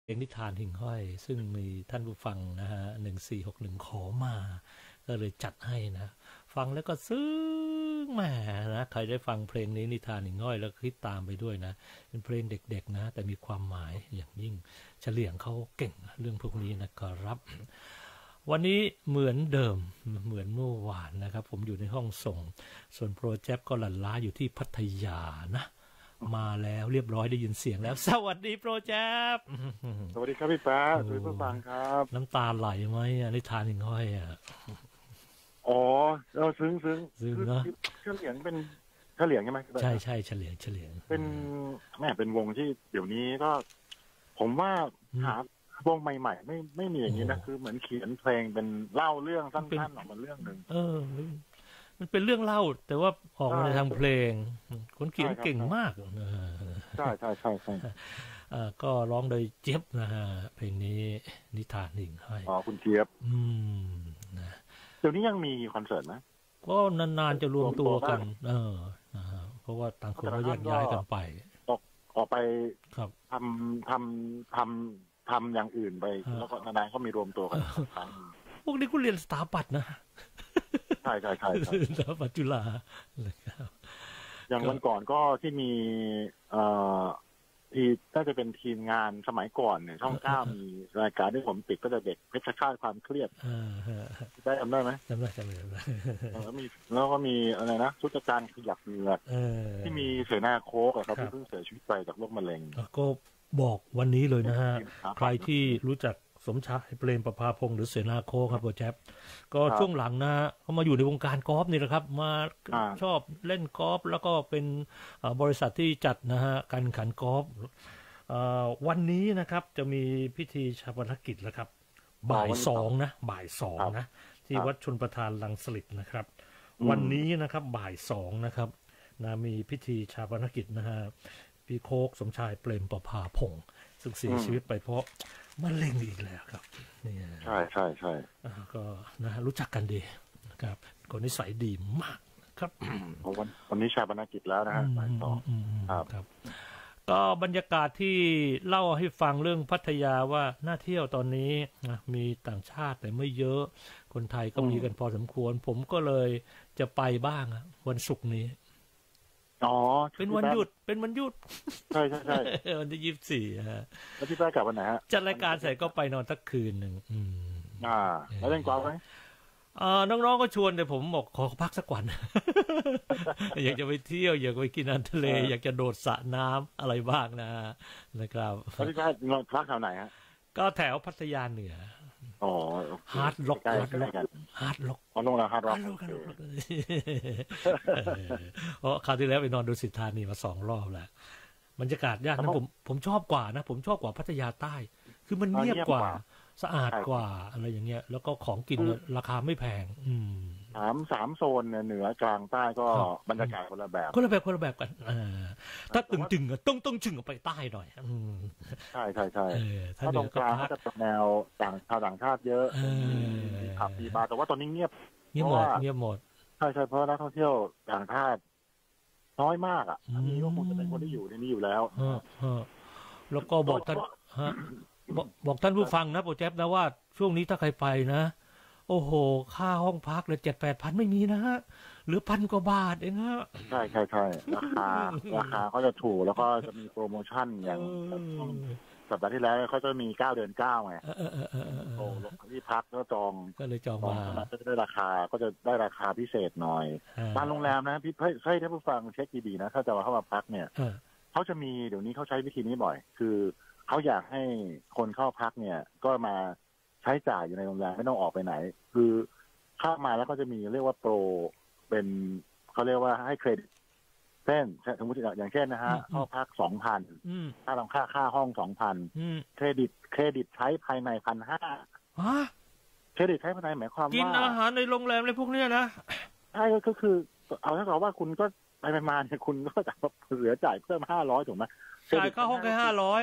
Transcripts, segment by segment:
เพลงนิทานหิ่งห้อยซึ่งมีท่านผู้ฟังนะฮะ1461ขอมาก็เลยจัดให้นะฟังแล้วก็ซึ้งแหมนะใครได้ฟังเพลงนี้นิทานหิ่งห้อยแล้วคิดตามไปด้วยนะเป็นเพลงเด็กๆนะแต่มีความหมายอย่างยิ่งเฉลียงเขาเก่งเรื่องพวกนี้นะครับวันนี้เหมือนเดิมเหมือนเมื่อวานนะครับผมอยู่ในห้องส่งส่วนโปรเจกต์ก็หลั่นล้าอยู่ที่พัทยานะมาแล้วเรียบร้อยได้ยินเสียงแล้วสวัสดีโปรเจกต์สวัสดีครับพี่แป๊ะสวัสดีผู้ฟังครับน้ำตาไหลไหมนิทานหิ่งห้อยอ่ะอ๋อเราซึ้งเนาะเฉลียงเป็นเฉลียงใช่ไหมใช่ใช่เฉลียงเป็นแม่เป็นวงที่เดี๋ยวนี้ก็ผมว่าหาวงใหม่ๆไม่มีอย่างนี้นะคือเหมือนเขียนเพลงเป็นเล่าเรื่องสั้นๆออกมาเรื่องหนึ่งมันเป็นเรื่องเล่าแต่ว่าออกมาในทางเพลงคนเขียนเก่งมากใช่ก็ร้องโดยเจี๊ยบนะฮะเพลงนี้นิทานหิ่งห้อยอ๋อคุณเจี๊ยบนะเดี๋ยวนี้ยังมีคอนเสิร์ตไหมก็นานๆจะรวมตัวกันเพราะว่าต่างคนก็แยกย้ายกันไปออกไปครับทำอย่างอื่นไปแล้วก็นานๆก็มีรวมตัวกันพวกนี้กูเรียนสถาปัตย์นะใช่สถาปัตย์จุฬาอย่างวันก่อนก็ที่มีที่น่าจะเป็นทีมงานสมัยก่อนเนี่ยช่อง9มีรายการที่ผมติดก็จะเด็กเพชรฆาตความเครียดได้จำได้ไหมจำได้แล้วก็มีอะไรนะชุดการขยับเหงือกที่มีเสนาโค้กครับที่เพิ่งเสียชีวิตไปจากโรคมะเร็งก็บอกวันนี้เลยนะฮะใครที่รู้จักสมชายเปรมประภาพงษ์หรือเสนาโค้กครับโปรเจกต์ก็ช่วงหลังนะเขามาอยู่ในวงการกอล์ฟนี่แหละครับมาชอบเล่นกอล์ฟแล้วก็เป็นบริษัทที่จัดนะฮะการแข่งขันกอล์ฟวันนี้นะครับจะมีพิธีชาปนกิจแล้วครับบ่ายสองนะที่วัดชลประทานรังสฤษนะครับวันนี้นะครับบ่ายสองนะครับนะมีพิธีชาปนกิจนะฮะพี่โค้กสมชายเปรมประภาพงษ์ซึ่งเสียชีวิตไปเพราะมะเร็งอีกแล้วครับนี่ใช่ก็นะรู้จักกันดีนะครับคนนิสัยดีมากครับวันนี้ชาปนกิจแล้วนะฮะบ่ายสองครับก็บรรยากาศที่เล่าให้ฟังเรื่องพัทยาว่าน่าเที่ยวตอนนี้มีต่างชาติแต่ไม่เยอะคนไทยก็มีกันพอสมควรผมก็เลยจะไปบ้างวันศุกร์นี้เป็นวันหยุดใช่วันที่24ฮะแล้วพี่แป๊ะกลับวันไหนฮะจัดรายการเสร็จก็ไปนอนสักคืนหนึ่งแล้วเล่นกอล์ฟไหมน้องๆก็ชวนแต่ผมบอกขอพักสักวัน อยากจะไปเที่ยวอยากไปกินอาหารทะเลอยากจะโดดสระน้ำอะไรบ้างนะครับแล้วพี่แป๊ะนอนพักแถวไหนฮะก็แถวพัทยาเหนือฮาร์ดล็อกลงแล้วฮาร์ดล็อกเพราะคราวที่แล้วไปนอนดูสิทธานีมา2 รอบแล้วบรรยากาศยากนะผมชอบกว่านะผมชอบกว่าพัทยาใต้คือมันเงียบกว่าสะอาดกว่าอะไรอย่างเงี้ยแล้วก็ของกินราคาไม่แพง 3โซนเหนือกลางใต้ก็บรรยากาศคนละแบบกันถ้าตึงๆต้องชึงออกไปใต้หน่อยใช่ถ้าตรงกลางก็จะเป็นแนวชาวต่างชาติเยอะขับดีบาร์แต่ว่าตอนนี้เงียบหมดใช่เพราะนักท่องเที่ยวต่างชาติน้อยมากอันนี้ก็คงจะเป็นคนที่อยู่ที่นี่อยู่แล้วแล้วก็บอกท่านบอกท่านผู้ฟังนะโปรเจกต์นะว่าช่วงนี้ถ้าใครไปนะโอ้โหค่าห้องพักเลย7-8 พันไม่มีนะฮะหรือ1,000 กว่าบาทเองฮะใช่ราคาเขาจะถูกแล้วก็จะมีโปรโมชั่นอย่างสัปดาห์ที่แล้วเขาจะมี9 เดือน 9ไงที่พักก็เลยจองมาก็จะได้ราคาพิเศษหน่อยบางโรงแรมนะพี่ให้ท่านผู้ฟังเช็คดีๆนะถ้าจะเข้ามาพักเนี่ยเขาจะมีเดี๋ยวนี้เขาใช้วิธีนี้บ่อยคือเขาอยากให้คนเข้าพักเนี่ยก็มาใช้จ่ายอยู่ในโรงแรมไม่ต้องออกไปไหนคือเข้ามาแล้วก็จะมีเรียกว่าโปรเป็นเขาเรียกว่าให้เครดิตเช่นสมมติอย่างเช่นนะฮะเข้าพัก 2,000 ค่าห้อง 2,000 เครดิตใช้ภายใน 1,500 เครดิตใช้ภายในหมายความว่ากินอาหารในโรงแรมอะไรพวกนี้นะใช่ก็คือเอาถ้าบอกว่าคุณก็ไปมาเนี่ยคุณก็จะเหลือจ่ายเพิ่ม500ถูกไหมจ่ายค่าห้องแค่500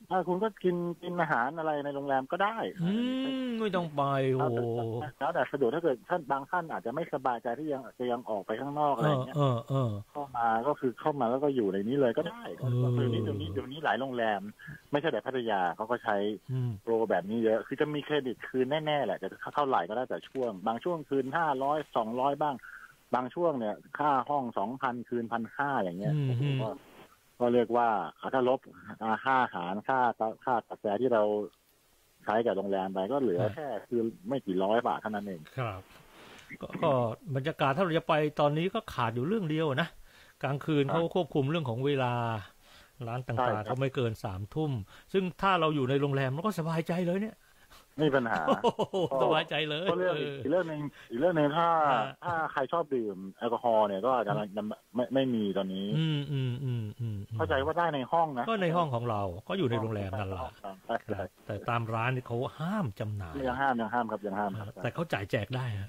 คุณก็กินอาหารอะไรในโรงแรมก็ได้ไม่ต้องไปโอ้แล้วแต่สะดวกถ้าเกิดท่านบางท่านอาจจะไม่สบายใจที่ยังออกไปข้างนอกอะไรเงี้ยเข้ามาก็คือเข้ามาแล้วก็อยู่ในนี้เลยก็ได้คือเดี๋ยวนี้หลายโรงแรมไม่ใช่แต่พัทยาเขาก็ใช้โปรแบบนี้เยอะคือจะมีเครดิตคืนแน่ๆแหละแต่เท่าไหร่ก็ได้แต่ช่วงบางช่วงคืน500 200บ้างบางช่วงเนี่ยค่าห้อง 2,000 คืน 1,500 อย่างเงี้ยก็เรียกว่าถ้าลบค่าอาหารค่ากาแฟที่เราใช้กับโรงแรมไปก็เหลือแค่คือไม่กี่ร้อยบาทเท่านั้นเองครับก็บรรยากาศถ้าเราจะไปตอนนี้ก็ขาดอยู่เรื่องเดียวนะกลางคืนเขาควบคุมเรื่องของเวลาร้านต่างๆเขาไม่เกิน3 ทุ่มซึ่งถ้าเราอยู่ในโรงแรมเราก็สบายใจเลยเนี่ยไม่มีปัญหาสบายใจเลยก็อีกเรื่องนึงถ้าใครชอบดื่มแอลกอฮอล์เนี่ยก็อาจจะไม่มีตอนนี้เข้าใจว่าได้ในห้องนะก็ในห้องของเราก็อยู่ในโรงแรมนั่นแหละแต่ตามร้านนี่เขาห้ามจำหน่ายยังห้ามครับแต่เขาจ่ายแจกได้ฮะ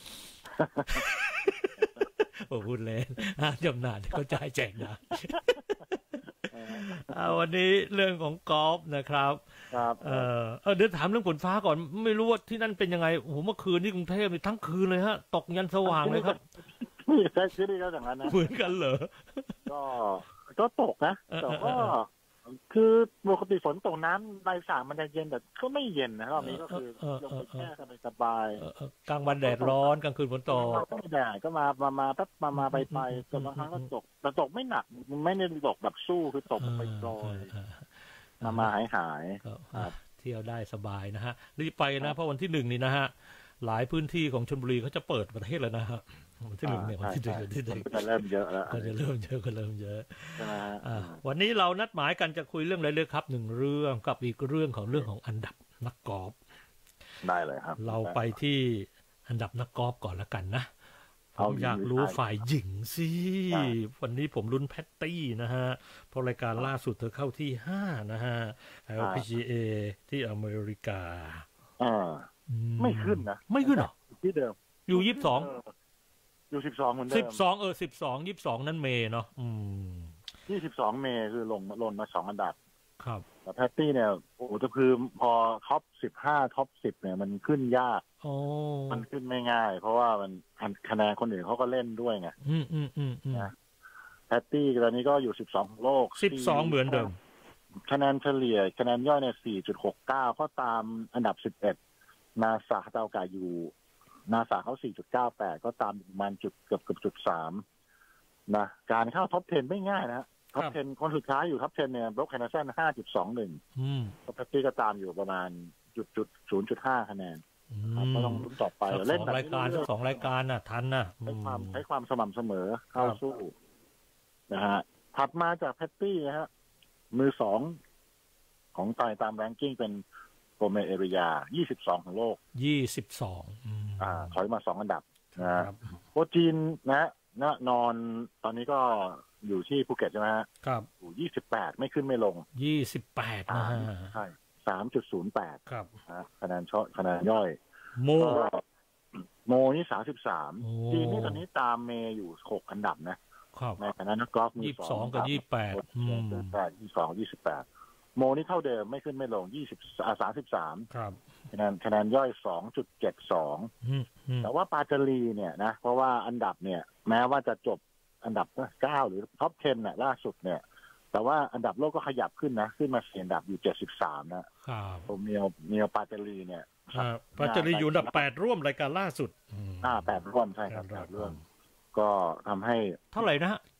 โอ้พูดเล่นห้ามจำหน่ายเขาจ่ายแจกได้วันนี้เรื่องของกอล์ฟนะครับเดี๋ยวถามเรื่องฝนฟ้าก่อนไม่รู้ว่าที่นั่นเป็นยังไงโอ้โหเมื่อคืนที่กรุงเทพนี่ทั้งคืนเลยฮะตกยันสว่างเลยครับใช่ที่นี่ก็อย่างนั้นนะเหมือนกันเหรอก็ตกนะแต่ก็คือปกติฝนตกน้ำใบสางมันจะเย็นแต่ก็ไม่เย็นนะรอบนี้ก็คือลงไปแค่สบายกลางวันแดดร้อนกลางคืนฝนตกก็ไม่แดดก็มาแป๊บมาไปจนบางครั้งก็ตกแต่ตกไม่หนักไม่ได้ตกแบบสู้คือตกไปโปรยมาหายเที่ยวได้สบายนะฮะรีบไปนะเพราะวันที่1นี่นะฮะหลายพื้นที่ของชลบุรีเขาจะเปิดประเทศแล้วนะฮะวันที่1เนี่ยวันที่1 จะเริ่มเยอะแล้วก็จะเริ่มเยอะวันนี้เรานัดหมายกันจะคุยเรื่องอะไรเลยครับ1เรื่องกับอีกเรื่องของอันดับนักกอล์ฟได้เลยครับเราไปที่อันดับนักกอล์ฟก่อนละกันนะผมอยากรู้ฝ่ายหญิงสิวันนี้ผมลุ้นแพตตี้นะฮะเพราะรายการล่าสุดเธอเข้าที่5นะฮะ LPGA ที่อเมริกาไม่ขึ้นนะไม่ขึ้นหรอที่เดิมอยู่22 อยู่12เหมือนเดิม 12 22นั้นเมย์เนาะ 22เมย์คือลงมา2อันดับครับแต่แพตตี้เนี่ยโอ้จะคือพอท็อป15ท็อป10เนี่ยมันขึ้นยากมันขึ้นไม่ง่ายเพราะว่ามันคะแนนคนอื่นเขาก็เล่นด้วยไงนะแพตตี้ตอนนี้ก็อยู่12ของโลก 12เหมือนเดิมคะแนนเฉลี่ยคะแนนย่อยเนี่ย 4.69 ก็ตามอันดับ11นาซาเตากาอยู่นาซาเขา 4.98 ก็ตามประมาณเกือบจุด3นะการเข้าท็อป10ไม่ง่ายนะท็อป10คนสุดท้ายอยู่ท็อป10เนี่ยบล็อกแฮนเดอร์สัน 5.21ก็แพตตี้ก็ตามอยู่ประมาณ0.5 คะแนนก็ต้องลุ้นต่อไปเล่นรายการ2รายการน่ะทันน่ะใช้ความสม่ำเสมอเข้าสู้นะฮะถัดมาจากแพตตี้นะฮะมือ2ของตามแรงกิ้งเป็นโปรเมเอริยา22ของโลก 22 ถอยมา2อันดับนะโปรจีนนะนอนตอนนี้ก็อยู่ที่ภูเก็ตใช่ไหมครับอยู่28ไม่ขึ้นไม่ลง 28นะฮะใช่ 3.08 ครับคะแนนย่อยโมนี่33จีนนี่ตอนนี้ตามเมย์อยู่6อันดับนะครับในฐานะนักกอล์ฟมือ 22กับ 28 28โมนี่เท่าเดิมไม่ขึ้นไม่ลง33 ครับคะแนนย่อย 2.72 แต่ว่าปาจารีเนี่ยนะเพราะว่าอันดับเนี่ยแม้ว่าจะจบอันดับ9หรือท็อป10น่ะล่าสุดเนี่ยแต่ว่าอันดับโลกก็ขยับขึ้นนะขึ้นมา4อันดับอยู่73นะครับผมเนียวปาจารีเนี่ยปาจารีอยู่อันดับ8ร่วมรายการล่าสุด 8ร่วมใช่ครับ8ร่วมก็ทำให้เท่าไหร่นะฮะ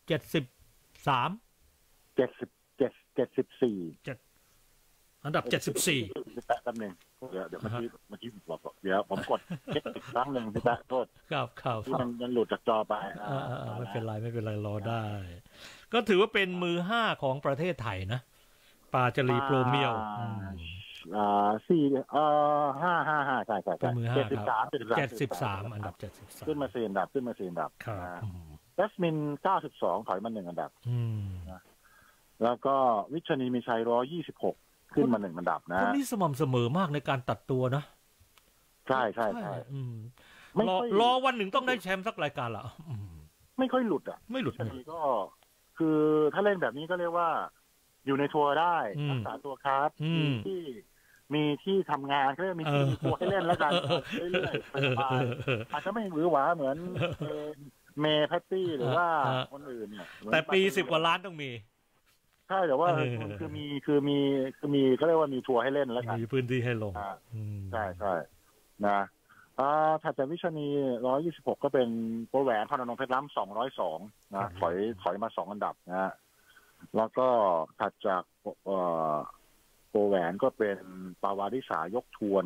74 อันดับ74 แป๊บนึงเดี๋ยวเมื่อกี้บอกเดี๋ยวผมกดเช็คอีกครั้งนึงพี่แป๊ะโทษครับที่มันหลุดจากจอไปไม่เป็นไรรอได้ก็ถือว่าเป็นมือ5ของประเทศไทยนะปาจารีโปรเมียว 5ใช่เป็นมือ5ครับ73อันดับ73 ขึ้นมา4อันดับครับแจสมิน92ถอยมา1อันดับแล้วก็วิชนีมีชัย126ขึ้นมา1อันดับนะคนนี้สม่ำเสมอมากในการตัดตัวนะใช่รอวันหนึ่งต้องได้แชมป์สักรายการละไม่ค่อยหลุดไม่หลุดก็คือถ้าเล่นแบบนี้ก็เรียกว่าอยู่ในทัวร์ได้รักษาตัวครับมีที่ทำงานก็มีที่ทัวร์ให้เล่นแล้วกันเรื่อยๆไปอาจจะไม่หวือหวาเหมือนเมย์แพตตี้หรือว่าคนอื่นเนี่ยแต่ปี10 กว่าล้านต้องมีใช่แต่ว่าคือมีเขาเรียกว่ามีทัวร์ให้เล่นแล้วกันมีพื้นที่ให้ลงใช่ใช่นะถัดจากวิชานี126ก็เป็นโปรแหวนพนมเพชรล้ำ202นะถอยมา2 อันดับนะแล้วก็ถัดจากโปรแหวนก็เป็นปาวาริสายกทวน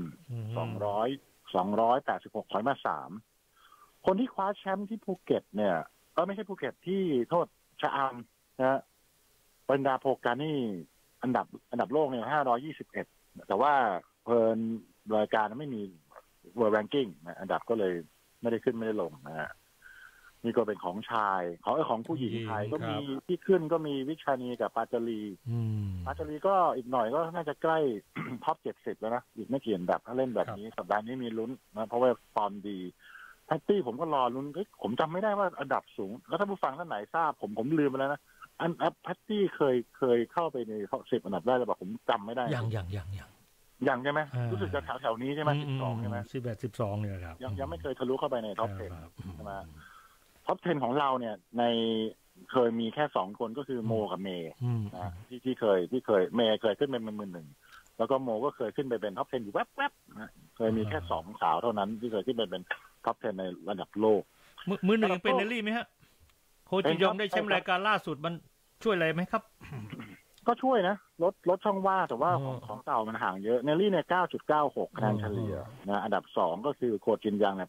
286ถอยมา3คนที่คว้าแชมป์ที่ภูเก็ตเนี่ยไม่ใช่ภูเก็ตที่โทษชะอำนะบรรดาโพกานี่อันดับโลกเนี่ย521แต่ว่าเพลินรายการไม่มีWorld Ranking นะอันดับก็เลยไม่ได้ขึ้นไม่ได้ลงนะฮะนี่ก็เป็นของชายของผู้หญิงไทยก็มีที่ขึ้นก็มีวิชานีกับปาจารีก็อีกหน่อยก็น่าจะใกล้ ท็อป70แล้วนะอีกไม่กี่อันดับถ้าเล่นแบบนี้สัปดาห์นี้มีลุ้นนะเพราะว่าฟอร์มดีแพตตี้ผมก็รอลุ้นผมจำไม่ได้ว่าอันดับสูงแล้วถ้าผู้ฟังท่านไหนทราบผมลืมไปแล้วนะแพตตี้เคยเข้าไปในท็อป10 อันดับได้หรือเปล่าผมจำไม่ได้ยังใช่ไหมรู้สึกจะแถวนี้ใช่ไหม12ใช่ไหม 11-12เนี่ยครับยังไม่เคยทะลุเข้าไปในท็อป10ใช่ไหมท็อป10ของเราเนี่ยในเคยมีแค่2 คนก็คือโมกับเมย์นะที่เคยเมย์เคยขึ้นเป็นมือหนึ่งแล้วก็โมก็เคยขึ้นไปเป็นท็อป10อยู่แวบๆนะเคยมีแค่2 สาวเท่านั้นที่เคยขึ้นไปเป็นท็อป10ในระดับโลกมือหนึ่งยังเป็นเนลลี่ไหมฮะโคจิยองได้แชมป์รายการล่าสุดมันช่วยอะไรไหมครับก็ช่วยนะลดช่องว่างแต่ว่าของเก่ามันห่างเยอะเนลลี่เนี่ย9.96คะแนนเฉลี่ยนะอันดับ2ก็คือโคจินยังเนี่ย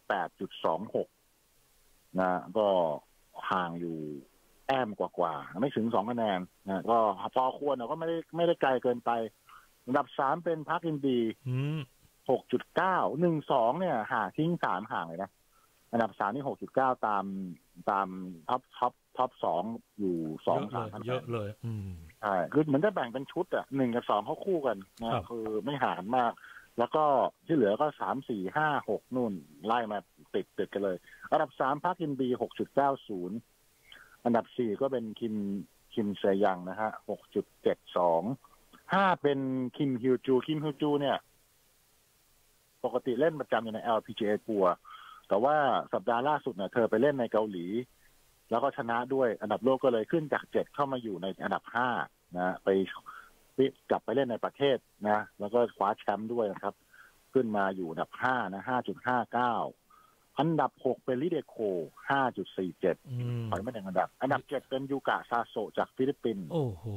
8.26นะก็ห่างอยู่แต้มกว่าไม่ถึง2 คะแนนนะก็พอควรก็ไม่ได้ไกลเกินไปอันดับ3เป็นพาร์คอินดี6.9 1-2เนี่ยห่างทิ้ง3ห่างเลยนะอันดับ3นี่6.9ตามท็อป2อยู่2-3คะแนนเยอะเลยใช่คือเหมือนจะแบ่งเป็นชุด1 กับ 2เขาคู่กันนะคือไม่ห่างมากแล้วก็ที่เหลือก็3 4 5 6นู่นไล่มาติดกันเลยอันดับ3พาร์คอินบี6.90อันดับ4ก็เป็นคิมเซยังนะฮะ6.72 5เป็นคิมฮิวจูเนี่ยปกติเล่นประจำอยู่ใน LPGA ทัวร์แต่ว่าสัปดาห์ล่าสุดเนี่ยเธอไปเล่นในเกาหลีแล้วก็ชนะด้วยอันดับโลกก็เลยขึ้นจาก7เข้ามาอยู่ในอันดับ5นะไปกลับไปเล่นในประเทศนะแล้วก็คว้าแชมป์ด้วยนะครับขึ้นมาอยู่อันดับ5นะ 5.59 อันดับ6เป็นลิเดโค 5.47 ถอยมา1 อันดับ7เป็นยูกะซาโซจากฟิลิปปินส์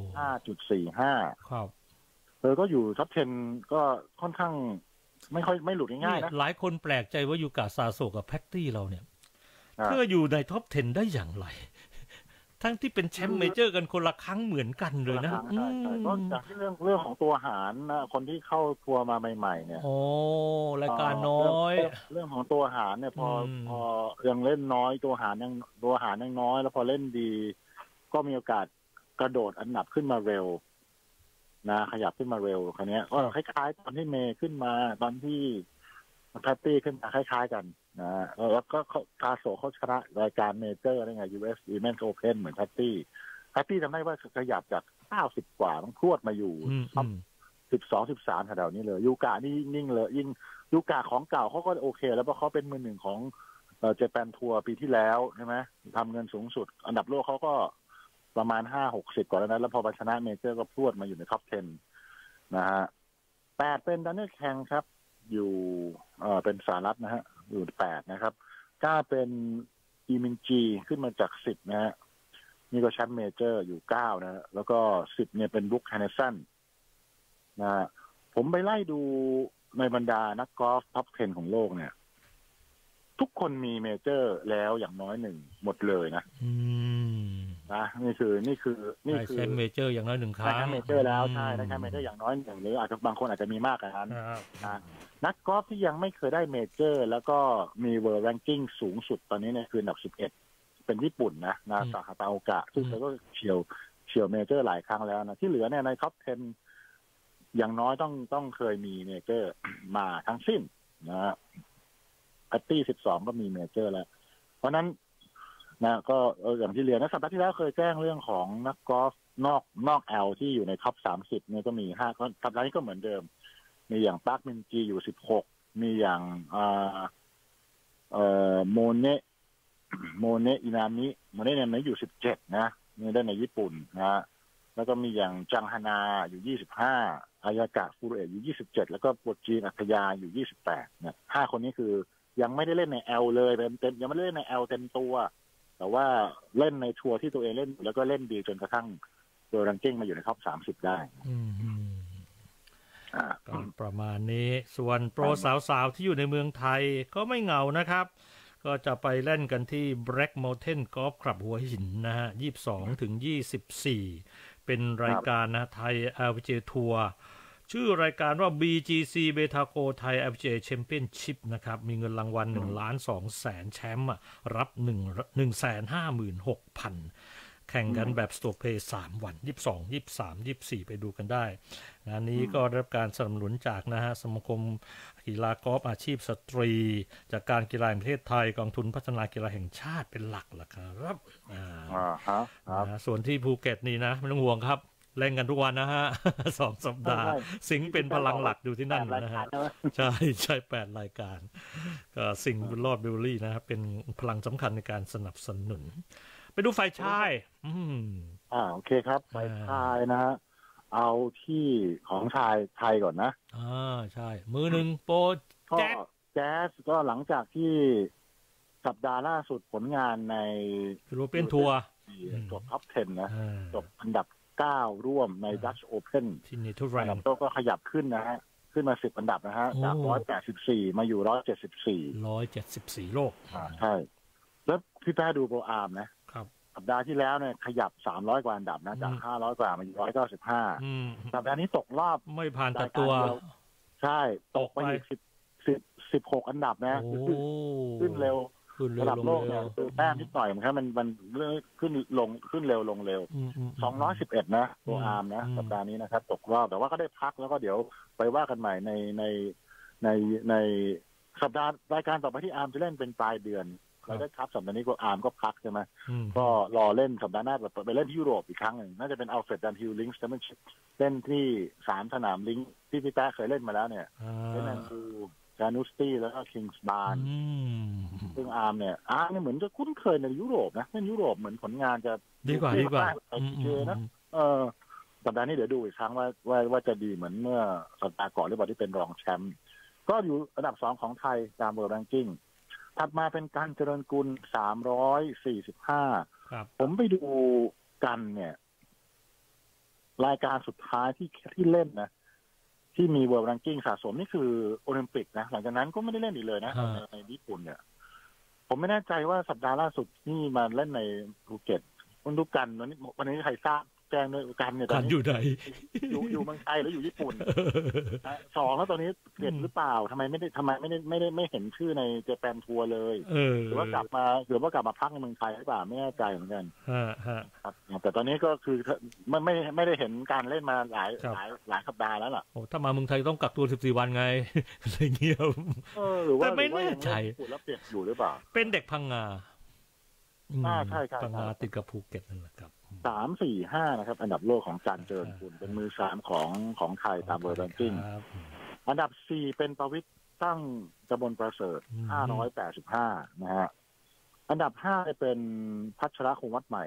5.45 ครับก็อยู่ท็อป10ก็ค่อนข้างไม่หลุดง่ายๆนะหลายคนแปลกใจว่ายูกะซาโซกับแพตตี้เราเนี่ยเพื่ออยู่ในท็อป10ได้อย่างไรทั้งที่เป็นแชมป์เมเจอร์กันคนละครั้งเหมือนกันเลยนะใช่ก็จากที่เรื่องของตัวหารนะคนที่เข้าทัวร์มาใหม่ๆเนี่ยรายการน้อยเรื่องของตัวหารเนี่ยพอยังเล่นน้อยตัวหารยังน้อยแล้วพอเล่นดีก็มีโอกาสกระโดดอันดับขึ้นมาเร็วนะขยับขึ้นมาเร็วคราวนี้ก็คล้ายๆตอนที่เมย์ขึ้นมาตอนที่แพตตี้ขึ้นมาคล้ายๆกันนะแล้วก็คาโซเขาชนะรายการเมเจอร์ได้ไง US Women's Open เหมือนแพตตี้ทำได้ว่าขยับจาก90 กว่าต้องพรวดมาอยู่12-13แถวๆนี้เลยยูกะนี่นิ่งเลยยิ่งยูกะของเก่าเขาก็โอเคแล้วเพราะเขาเป็นมือ1ของเจแปนทัวร์ปีที่แล้วใช่ไหมทำเงินสูงสุดอันดับโลกเขาก็ประมาณ5-60 กว่าแล้วนะแล้วพอมาชนะเมเจอร์ก็พรวดมาอยู่ในท็อป10นะฮะ8เป็นดันเนอร์แข่งครับอยู่เป็นสหรัฐนะฮะอยู่8นะครับ9เป็นอีมินจีขึ้นมาจาก10นะฮะนี่ก็แชมป์เมเจอร์อยู่9นะฮะแล้วก็10เนี่ยเป็นบรุ๊คแฮนเนสันนะฮะผมไปไล่ดูในบรรดานักกอล์ฟท็อป10ของโลกเนี่ยทุกคนมีเมเจอร์แล้วอย่างน้อย1หมดเลยนะนี่คือแชมป์เมเจอร์อย่างน้อย1 ครั้งได้แชมป์เมเจอร์แล้วใช่ได้แชมป์เมเจอร์อย่างน้อย1หรืออาจจะบางคนอาจจะมีมากกว่านั้นนักกอล์ฟที่ยังไม่เคยได้เมเจอร์แล้วก็มีเวิลด์แรงกิ้งสูงสุดตอนนี้เนี่ยคืออันดับ11เป็นญี่ปุ่นนะซาฮาตาโอกะซึ่งเขาก็เฉียวเมเจอร์หลายครั้งแล้วนะที่เหลือเนี่ยในท็อป10อย่างน้อยต้องเคยมีเมเจอร์มาทั้งสิ้นนะแพตตี้12ก็มีเมเจอร์แล้วเพราะนั้นนะก็อย่างที่เรียนนะสัปดาห์ที่แล้วเคยแจ้งเรื่องของนักกอล์ฟนอกแอลที่อยู่ในท็อป30เนี่ยก็มี5สัปดาห์นี้ก็เหมือนเดิมมีอย่างปาร์คมินจีอยู่16มีอย่างโมเนะอินามิเนี่ยอยู่17นะนี่ได้ในญี่ปุ่นนะแล้วก็มีอย่างจังฮานาอยู่25อายากะฟูรุเอะอยู่27แล้วก็โปรจีนอัคยาอยู่28เนี่ย5คนนี้คือยังไม่ได้เล่นในแอลเลยเต็มยังไม่ได้เล่นในแอลเต็มตัวแต่ว่าเล่นในทัวร์ที่ตัวเองเล่นแล้วก็เล่นดีจนกระทั่งตัวรังกิ้งมาอยู่ในท็อป30ได้ก็ประมาณนี้ส่วนโปรสาวๆที่อยู่ในเมืองไทยก็ไม่เหงานะครับก็จะไปเล่นกันที่ Black Mountain Golf Club หัวหินนะฮะ22 ถึง 24เป็นรายการนะไทย LPGA ทัวร์ชื่อรายการว่า BGC Betaco Thai LPGA Championship นะครับมีเงินรางวัล1,200,000แชมป์รับ 156,000 แข่งกันแบบสโตเพย์3วัน22 23 24ไปดูกันได้งานนี้ก็ได้รับการสนับสนุนจากนะฮะสมาคมกีฬากอล์ฟอาชีพสตรีจากการกีฬาแห่งประเทศไทยกองทุนพัฒนากีฬาแห่งชาติเป็นหลักล่ะครับส่วนที่ภูเก็ตนี่นะไม่ต้องห่วงครับเล่นกันทุกวันนะฮะ2 สัปดาห์สิงห์เป็นพลังหลักอยู่ที่นั่นนะฮะใช่8 รายการก็สิงห์บุญรอดเบลลี่นะครับเป็นพลังสำคัญในการสนับสนุนไปดูฝ่ายชายโอเคครับฝ่ายชายนะฮะเอาที่ของชายไทยก่อนนะใช่มือหนึ่งโปรแจ๊สก็หลังจากที่สัปดาห์ล่าสุดผลงานในยูโรเปียนทัวร์จบท็อป 10 นะจบอันดับ9ร่วมใน Dutch Open ที่เนเธอร์แลนด์ก็ขยับขึ้นนะฮะขึ้นมา10 อันดับนะฮะจาก184มาอยู่174 โลกใช่แล้วพี่แป้ดูโปรอาร์มนะครับสัปดาห์ที่แล้วเนี่ยขยับ300 กว่าอันดับนะจาก500 กว่ามาอยู่195สัปดาห์นี้ตกรอบไม่ผ่านตัดตัวใช่ตกไปอีก16 อันดับนะขึ้นเร็วระดับโลกเนี่ยแต้มนิดหน่อยมันขึ้นเร็วลงเร็ว211นะตัวอาร์มนะสัปดาห์นี้นะครับตกรอบแต่ว่าก็ได้พักแล้วก็เดี๋ยวไปว่ากันใหม่ในสัปดาห์รายการต่อไปที่อาร์มจะเล่นเป็นปลายเดือนเราได้ครับสัปดาห์นี้ก็อาร์มก็พักใช่ไหมก็รอเล่นสัปดาห์หน้าไปเล่นที่ยุโรปอีกครั้งหนึ่งน่าจะเป็นอัลเฟรด ดันฮิลลิงส์แชมเปี้ยนชิพเล่นที่3 สนามลิงก์ที่พี่แป๊ะเคยเล่นมาแล้วเนี่ยเล่นนั่นคือจานุสตี้แล้วก็คิงส์บาร์นซึ่งอาร์มเนี่ยเหมือนจะคุ้นเคยในยุโรปนะเล่นยุโรปเหมือนผลงานจะดีกว่านะสัปดาห์นี้เดี๋ยวดูอีกครั้งว่าจะดีเหมือนเมื่อสัปดาห์ก่อนหรือเปล่าที่เป็นรองแชมป์ก็อยู่อันดับ2ของไทยตามเบอร์แรงกิ้งถัดมาเป็นการเจริญกุล345ผมไปดูกันเนี่ยรายการสุดท้ายที่เล่นนะที่มีเวิลด์แรงกิ้งสะสมนี่คือโอลิมปิกนะหลังจากนั้นก็ไม่ได้เล่นอีกเลยนะในญี่ปุ่นเนี่ยผมไม่แน่ใจว่าสัปดาห์ล่าสุดนี่มาเล่นในภูเก็ตคุณดูกันวันนี้ใครทราบแจ้งด้วยกันเนี่ยกันอยู่ไหนอยู่เมืองไทยหรืออยู่ญี่ปุ่น2แล้วตอนนี้เปลี่ยนหรือเปล่าทำไมไม่เห็นชื่อในเจแปนทัวร์เลยหรือว่ากลับมาพักในเมืองไทยหรือเปล่าไม่แน่ใจเหมือนกันแต่ตอนนี้ก็คือไม่ได้เห็นการเล่นมาหลายสัปดาห์แล้วล่ะโอ้ถ้ามาเมืองไทยต้องกักตัว14 วันไงอะไรเงี้ยแต่ไม่แน่ใจแล้วเปลี่ยนอยู่หรือเปล่าเป็นเด็กพังงาใช่พังงาติดกับภูเก็ตนั่นแหละครับ 3 4 5นะครับอันดับโลกของการเจริญกุลเป็นมือ3ของไทยตามเบอร์แรงกิ้งอันดับ4เป็นประวิตรตั้งกบลประเสริฐ585นะฮะอันดับ5เป็นพัชรคงวัดใหม่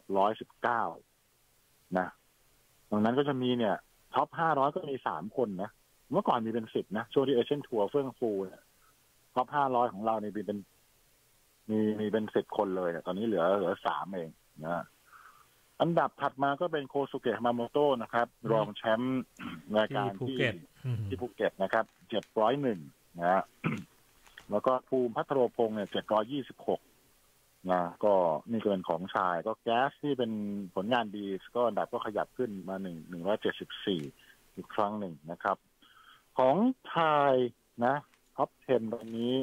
619นะดังนั้นก็จะมีเนี่ยท็อป500ก็มี3 คนนะเมื่อก่อนมีเป็น10นะช่วงที่เอเชียนทัวร์เฟื่องฟูเนี่ยท็อป500ของเราเนี่ยมีเป็น10 คนเลยตอนนี้เหลือ3เองนะอันดับถัดมาก็เป็นโคสุเกะฮามาโมโตะนะครับรองแชมป์รายการที่ภูเก็ตนะครับ701นะฮะแล้วก็ภูมิพัทรพงษ์เนี่ย726นะก็นี่ก็เป็นของชายก็แก๊สที่เป็นผลงานดีก็อันดับก็ขยับขึ้นมา174อีกครั้งหนึ่งนะครับของไทยนะท็อป 10 วันนี้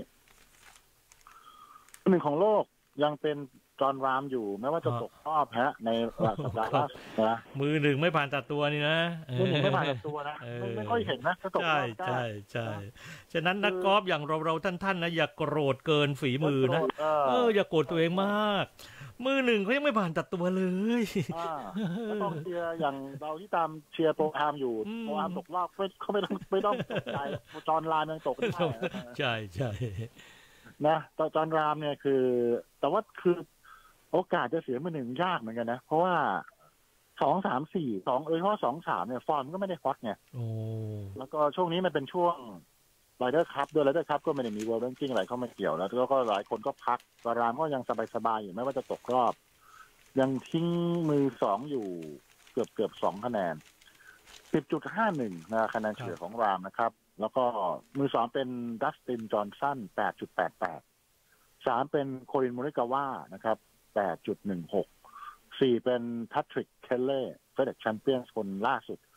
1ของโลกยังเป็นจอห์นรามอยู่แม้ว่าจะตกรอบในสัปดาห์ล่าสุดนะมือ1ไม่ผ่านตัดตัวนี่นะมือ1ไม่ผ่านตัดตัวนะไม่ค่อยเห็นนะตกรอบใช่ฉะนั้นนักกอล์ฟอย่างเราท่านนะอย่าโกรธเกินฝีมือนะอย่าโกรธตัวเองมากมือหนึ่งเขายังไม่ผ่านตัดตัวเลยก็ต้องเชียร์อย่างเราที่ตามเชียร์โปรอาร์มอยู่โปรอาร์มตกรอบเขาไม่ต้องตกใจจอห์นรามยังตกได้ใช่ใช่นะจอห์นรามเนี่ยคือแต่ว่าคือโอกาสจะเสียมือหนึ่งยากเหมือนกันนะเพราะว่า2-3-4เพราะ2-3เนี่ยฟอร์มก็ไม่ได้ฮอตไงแล้วก็ช่วงนี้มันเป็นช่วงไรเดอร์คัพด้วยไรเดอร์คัพก็ไม่ได้มีเวิลด์แรงกิ้งอะไรเข้ามาเกี่ยวแล้วก็หลายคนก็พักรามก็ยังสบายๆอยู่ไม่ว่าจะตกรอบยังทิ้งมือ2อยู่เกือบ2คะแนน 10.51 นะคะแนนเฉลี่ยของรามนะครับแล้วก็มือ2เป็นดัสตินจอห์นสัน 8.88 3เป็นโคลินมูริกาวานะครับ 8.16 4เป็นแพทริกเคลเล่เฟเดกแชมเปี้ยนส์คนล่าสุด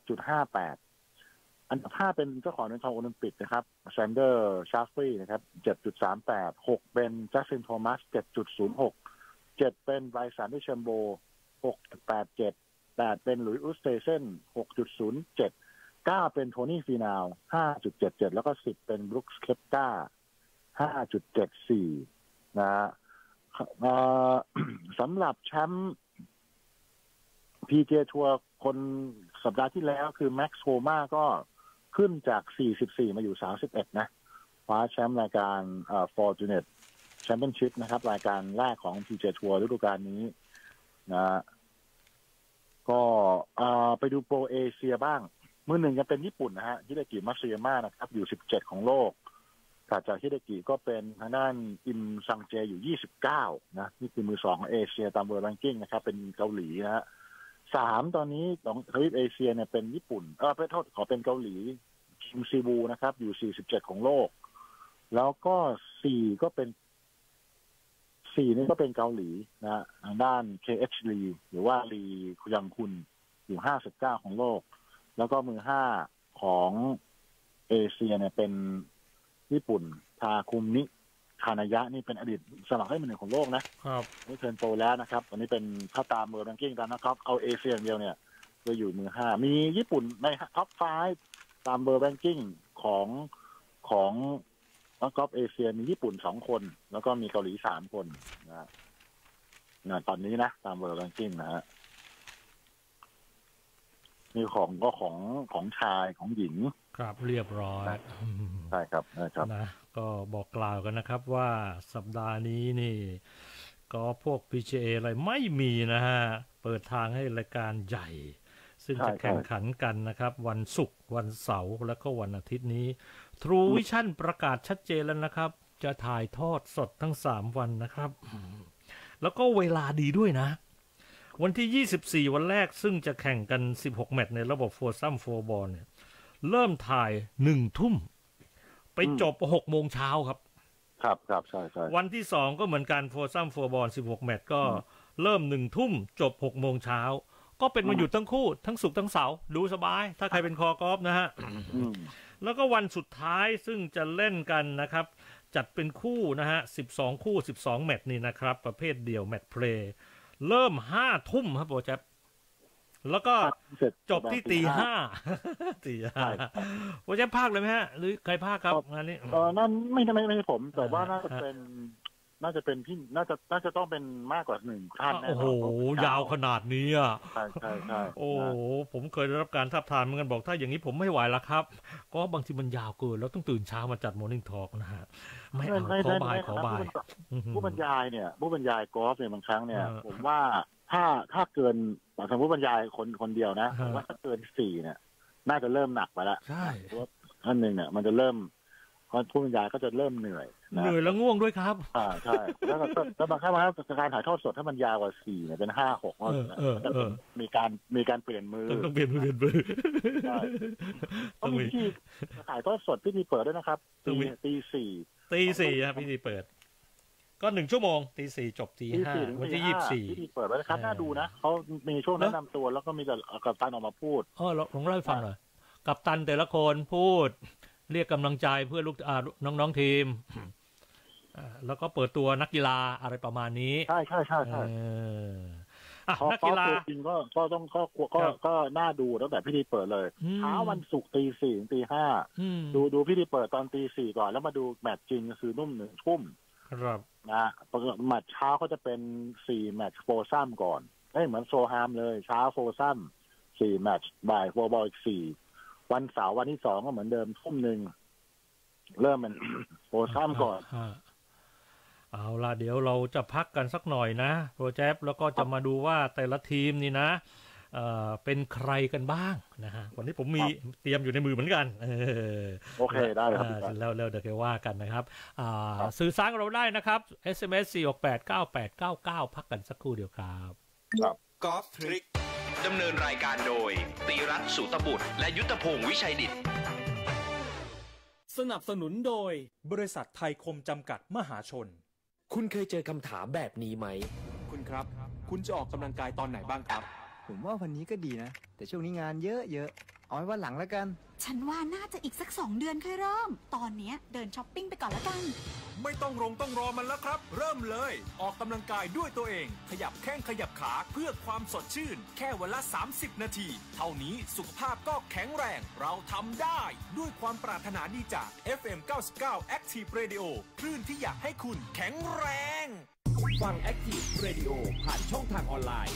7.58 อันดับ5เป็นเจ้าของเหรียญทองโอลิมปิกนะครับแซนเดอร์ชาฟฟี่นะครับ 7.38 6เป็นจัสตินโทมัส 7.06 7เป็นไบรสันดิเชมโบ 6.87 8เป็นหลุยส์อุสเตเซน 6.07 9เป็นโทนี่ฟีนาว 5.77 แล้วก็10เป็นบรูคส์เคปกา 5.74 นะสำหรับแชมป์ PJ ทัวร์คนสัปดาห์ที่แล้วคือแม็กซ์โฮมาก็ขึ้นจาก44มาอยู่31นะคว้าแชมป์รายการFortunate Championship นะครับรายการแรกของ PJ ทัวร์ฤดูกาลนี้นะก็ไปดูโปรเอเชียบ้างมือหนึ่งจะเป็นญี่ปุ่นนะฮะฮิเดกิมัตสึยามะนะครับอยู่17ของโลกถัดจากฮิเดกิก็เป็นทางด้านอิมซังเจอยู่29นะนี่คือมือ2ของเอเชียตามเวิลด์แรงกิ้งนะครับเป็นเกาหลีนะฮะ3ตอนนี้ของทวีปเอเชียเนี่ยเป็นญี่ปุ่นขอเป็นเกาหลีคิมซีบูนะครับอยู่47ของโลกแล้วก็4ก็เป็น4นี่ก็เป็นเกาหลีนะทางด้าน KH Lee หรือว่าลียังคุณอยู่59ของโลกแล้วก็มือ5ของเอเชียเนี่ยเป็นญี่ปุ่นทาคุมิคานายะนี่เป็นอดีตสมัครให้มือหนึ่งของโลกนะครับนี่เทิร์นโปรแล้วนะครับตอนนี้เป็นถ้าตามเวิลด์แรงกิ้งตามนะครับเอาเอเชียอย่างเดียวเนี่ยจะอยู่มือ5มีญี่ปุ่นในท็อป5ตามเวิลด์แรงกิ้งของนักกอล์ฟเอเชียมีญี่ปุ่น2คนแล้วก็มีเกาหลี3คนนะตอนนี้นะตามเวิลด์แรงกิ้งนะฮะมีของชายของหญิงครับเรียบร้อยใช่ครับนะครับนะก็บอกกล่าวกันนะครับว่าสัปดาห์นี้นี่ก็พวก PGA อะไรไม่มีนะฮะเปิดทางให้รายการใหญ่ซึ่งจะแข่งขันกันนะครับวันศุกร์วันเสาร์แล้วก็วันอาทิตย์นี้ True Vision ประกาศชัดเจนแล้วนะครับจะถ่ายทอดสดทั้ง3วันนะครับแล้วก็เวลาดีด้วยนะวันที่24วันแรกซึ่งจะแข่งกัน16แมตช์ในระบบโฟร์ซัมโฟร์บอลเนี่ยเริ่มถ่าย 1 ทุ่มไปจบ6 โมงเช้าครับครับใช่วันที่2ก็เหมือนกันโฟร์ซัมโฟร์บอล16แมตช์ก็เริ่ม1 ทุ่มจบ6 โมงเช้าก็เป็นวันหยุดทั้งคู่ทั้งศุกร์ทั้งเสาร์ดูสบายถ้าใครเป็นคอกอล์ฟนะฮะแล้วก็วันสุดท้ายซึ่งจะเล่นกันนะครับจัดเป็นคู่นะฮะ12คู่12แมตช์นี่นะครับประเภทเดี่ยวแมตช์เพลย์เริ่ม5 ทุ่มครับโปรแจปแล้วก็จบที่ตีห้าโปรแจปภาคเลยไหมฮะหรือใครภาคครับงานนี้นั่นไม่ผมแต่ว่าน่าจะเป็นที่น่าจะต้องเป็นมากกว่า1 ท่านแน่นอนโอ้โหยาวขนาดนี้อ่ะใช่โอ้โหผมเคยได้รับการทับทามเหมือนกันบอกถ้าอย่างนี้ผมไม่ไหวแล้วครับก็บางทีมันยาวเกินแล้วต้องตื่นเช้ามาจัดมอร์นิ่งทอล์กนะฮะไม่เอาขอบ่ายผู้บรรยายกอล์ฟเนี่ยบางครั้งเนี่ยผมว่าถ้าเกินสมมติบรรยายคนเดียวนะผมว่าถ้าเกิน4เนี่ยน่าจะเริ่มหนักไปแล้วใช่เพราะท่านหนึ่งเนี่ยมันจะเริ่มผู้บรรยายก็จะเริ่มเหนื่อยแล้วง่วงด้วยครับใช่แล้วบางครั้งการถ่ายทอดสดถ้ามันยาวกว่า4เนี่ยเป็น5-6ก็มีการเปลี่ยนมือต้องเปลี่ยนมือต้องมีที่ถ่ายทอดสดพิธีเปิดด้วยนะครับตี4 ครับพิธีเปิดก็1 ชั่วโมงตี 4จบตี 5วันที่24 พิธีเปิดไว้นะครับน่าดูนะเขามีช่วงแนะนำตัวแล้วก็มีกัปตันออกมาพูดลองเล่าให้ฟังหน่อยกัปตันแต่ละคนพูดเรียกกำลังใจเพื่อลูกน้องทีมแล้วก็เปิดตัวนักกีฬาอะไรประมาณนี้ใช่นักกีฬาจริงก็ต้องก็น่าดูตั้งแต่พิธีเปิดเลยเช้าวันศุกร์ตี 4 ถึงตี 5ดูพิธีเปิดตอนตี 4ก่อนแล้วมาดูแมตช์จริงก็คือ1 ทุ่มครับนะแมตช์เช้าก็จะเป็น4แมตช์โฟซัมก่อนเหมือนโซฮามเลยเช้าโฟซัม4แมตช์บ่ายโฟบอลอีก4วันเสาร์วันที่2ก็เหมือนเดิมทุ่มนึงเริ่มเป็นโฟซัมก่อนเอาล่ะเดี๋ยวเราจะพักกันสักหน่อยนะโปรเจกต์แล้วก็จะมาดูว่าแต่ละทีมนี่นะเป็นใครกันบ้างนะฮะวันนี้ผมมีเตรียมอยู่ในมือเหมือนกันโอเคได้ครับแล้วเดี๋ยวว่ากันนะครับสื่อสารเราได้นะครับ SMS 4689899พักกันสักครู่เดียวครับกอล์ฟทริกดำเนินรายการโดยตีรัตน์สุตบุตรและยุทธพงศ์วิชัยดิษฐ์สนับสนุนโดยบริษัทไทยคมจำกัดมหาชนคุณเคยเจอคำถามแบบนี้ไหมคุณครับคุณจะออกกำลังกายตอนไหนบ้างครับผมว่าวันนี้ก็ดีนะแต่ช่วงนี้งานเยอะๆเอาไว้วันหลังแล้วกันฉันว่าน่าจะอีกสัก2 เดือนค่อยเริ่มตอนนี้เดินช้อปปิ้งไปก่อนแล้วกันไม่ต้องรอมันแล้วครับเริ่มเลยออกกำลังกายด้วยตัวเองขยับแข้งขยับขาเพื่อความสดชื่นแค่วันละ30นาทีเท่านี้สุขภาพก็แข็งแรงเราทำได้ด้วยความปรารถนาดีจาก FM 99 Active Radio คลื่นที่อยากให้คุณแข็งแรงฟัง Active Radio ผ่านช่องทางออนไลน์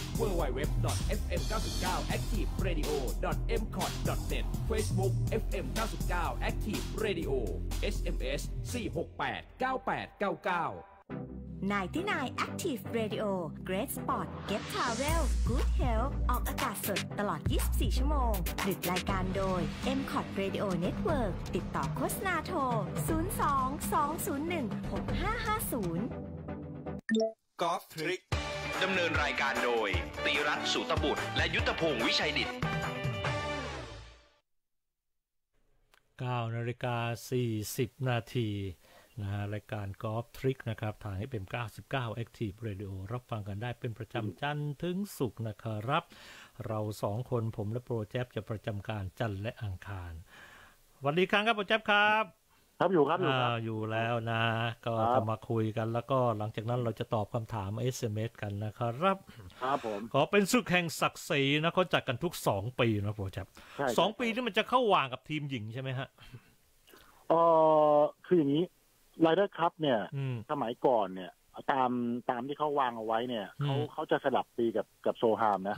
www.fm99activeradio.mcot.net Facebook FM 99 Active Radio SMS 4689899 99 Radio Great Sport Get Travel Good Health ออกอากาศสดตลอด24ชั่วโมงผลิตรายการโดย MCOT Radio Network ติดต่อโฆษณาโทร02-201-6550 กอล์ฟทริกดำเนินรายการโดยตีรัตน์สุตบุตรและยุทธพงศ์วิชัยดิษฐ์ 9:40 นาทีนะฮะรายการกอล์ฟทริกนะครับทางให้เป็น99 Active Radio รับฟังกันได้เป็นประจำจันทร์ถึงศุกร์นะครับเรา2คนผมและโปรเจกต์จะประจำการจันทร์และอังคารวันดีครับโปรเจกต์ครับอยู่ครับอยู่แล้วนะก็จะมาคุยกันแล้วก็หลังจากนั้นเราจะตอบคำถาม SMS กันนะครับผมขอเป็นศึกแห่งศักดิ์ศรีนะเขาจัดกันทุก2ปีนะโปรเจกต์2ปีนี่มันจะเข้าว่างกับทีมหญิงใช่ไหมฮะคืออย่างนี้ไรเดอร์คัพเนี่ยสมัยก่อนเนี่ยตามที่เขาวางเอาไว้เนี่ยเขาจะสลับปีกับโซฮามนะ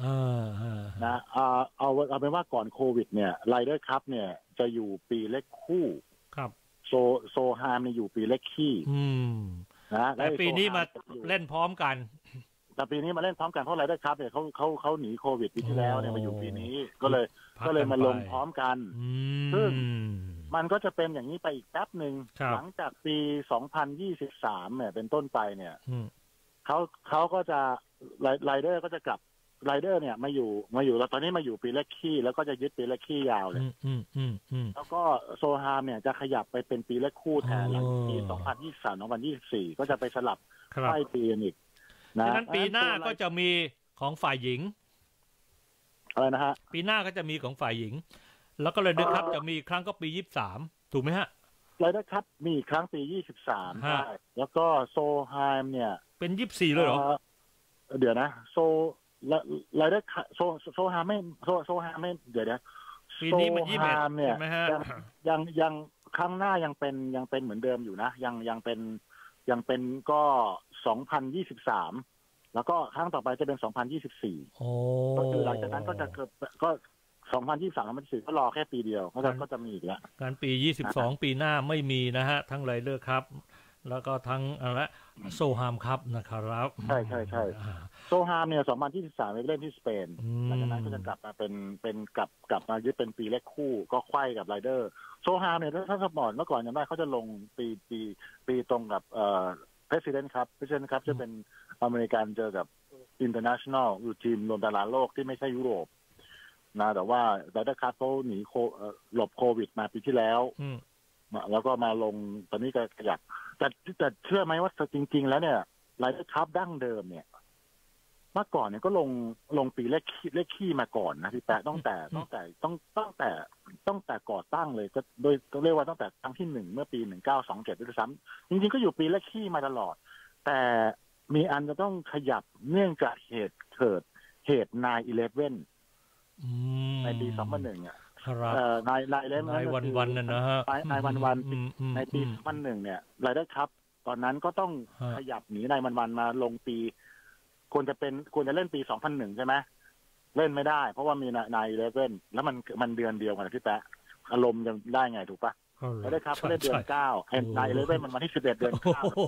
เอาเป็นว่าก่อนโควิดเนี่ยไรเดอร์คัพเนี่ยจะอยู่ปีเลขคู่ครับโซฮามเนี่ยอยู่ปีเลขขี้นะแต่ปีนี้มาเล่นพร้อมกันแต่ปีนี้มาเล่นพร้อมกันเพราะไรเดอร์คัพเนี่ยเขาหนีโควิดปีที่แล้วเนี่ยมาอยู่ปีนี้ก็เลยมาลงพร้อมกันซึ่งมันก็จะเป็นอย่างนี้ไปอีกแป๊บหนึ่งหลังจากปี2023เนี่ยเป็นต้นไปเนี่ยเขาก็จะไรเดอร์ก็จะกลับไรเดอร์เนี่ยมาอยู่แล้วตอนนี้มาอยู่ปีเลขขี้แล้วก็จะยึดปีเลขขี้ยาวเลยแล้วก็โซฮามเนี่ยจะขยับไปเป็นปีเลขคู่แทนหลังปี2023-2024ก็จะไปสลับไล่ปีกันอีกนะฉะนั้นปีหน้าก็จะมีของฝ่ายหญิงอะไรนะฮะปีหน้าก็จะมีของฝ่ายหญิงแล้วก็เลยนะครับจะมีครั้งก็ปี23ถูกไหมฮะไรเดอร์คัพมีครั้งปี23ใช่แล้วก็โซฮามเนี่ยเป็น24เลยเหรอเดี๋ยวนะไรเดอร์โซฮามไม่เดี๋ยวปีนี้มัน21 เนี่ยยังครั้งหน้ายังเป็นเหมือนเดิมอยู่นะยังเป็นก็2023แล้วก็ครั้งต่อไปจะเป็น2024ก็คือหลังจากนั้นก็จะก็2023-2024ก็รอแค่ปีเดียวก็จะมีอีกแล้วการปี22ปีหน้าไม่มีนะฮะทั้งไรเดอร์ครับแล้วก็ทั้งอะไรโซฮามครับนะครับใช่โซฮามเนี่ย2023ไปเล่นที่สเปนหลังจากนั้นก็จะกลับมาเป็นกลับมายึดเป็นปีเลขคู่ก็ไขว้กับไรเดอร์โซฮามเนี่ยถ้าสปอร์ตเมื่อก่อนจำได้เขาจะลงปีตรงกับPresident ครับจะเป็นอเมริกันเจอกับ International อยู่ทีมรวมดาราโลกที่ไม่ใช่ยุโรปนะแต่ว่าไรเดอร์คัพเขาหนีหลบโควิดมาปีที่แล้วแล้วก็มาลงตอนนี้ก็ขยับแต่เชื่อไหมว่าจริงๆแล้วเนี่ยไรเดอร์คัพดั้งเดิมเนี่ยเมื่อก่อนเนี่ยก็ลงปีเลขขี้มาก่อนนะพี่แปะตั้งแต่ก่อตั้งเลยก็โดยเรียกว่าตั้งแต่ครั้งที่1เมื่อปี1927ด้วยซ้ำจริงๆก็อยู่ปีเลขขี้มาตลอดแต่มีอันจะต้องขยับเนื่องจากเหตุ 9/11ในปี2001อ่ะนายวันนั่นนะฮะนายวันในปี2001เนี่ยไรเดอร์คัพตอนนั้นก็ต้องขยับหนีนายวันมาลงปีควรจะเล่นปี 2001 ใช่ไหมเล่นไม่ได้เพราะว่ามีนาย11แล้วมันเดือนเดียวกันพี่แป๊ะอารมณ์จะได้ไงถูกปะไม่ได้ครับเล่นเดือน9นาย11มันมาที่11เดือน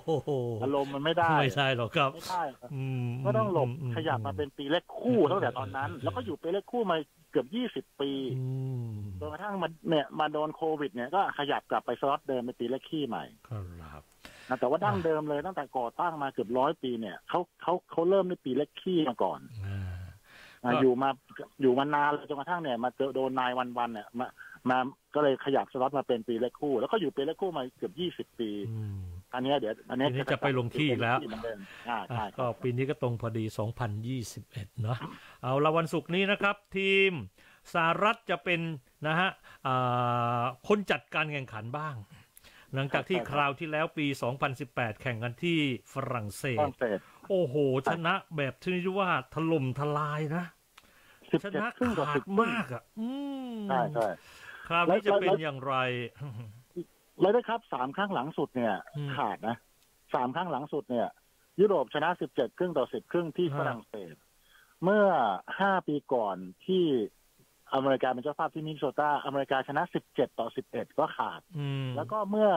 9อารมณ์มันไม่ได้ไม่ใช่หรอกครับไม่ใช่ก็ต้องหลบขยับมาเป็นปีเลขคู่ตั้งแต่ตอนนั้นแล้วก็อยู่ปีเลขคู่มาเกือบ20 ปีจนกระทั่งมาโดนโควิดเนี่ยก็ขยับกลับไปสล็อตเดิมเป็นปีเลขขี้ใหม่ครับแต่ว่าดั้งเดิมเลยตั้งแต่ก่อตั้งมาเกือบ100 ปีเนี่ยเขาเริ่มในปีเลขขี้มาก่อนอยู่มานานจนกระทั่งเนี่ยมาโดนนายวันเนี่ยมาก็เลยขยับสล็อตมาเป็นปีเลขคู่แล้วก็อยู่ปีเลขคู่มาเกือบ20 ปีอันนี้จะไปลงที่แล้วก็ปีนี้ก็ตรงพอดี2021เนาะเอาละวันศุกร์นี้นะครับทีมสหรัฐจะเป็นนะฮะคนจัดการแข่งขันบ้างหลังจากที่คราวที่แล้วปี2018แข่งกันที่ฝรั่งเศสโอ้โหชนะแบบที่เรียกว่าถล่มทลายนะชนะขาดมากอ่ะใช่คราวนี้จะเป็นอย่างไรเลยได้ครับ3 ครั้งหลังสุดเนี่ยขาดนะ3 ครั้งหลังสุดเนี่ยยุโรปชนะ17 ครึ่งต่อ10 ครึ่งที่ฝรั่งเศสเมื่อ5 ปีก่อนที่อเมริกาเป็นเจ้าภาพที่มินนิโซตาอเมริกาชนะ17 ต่อ 11ก็ขาดแล้วก็เมื่อ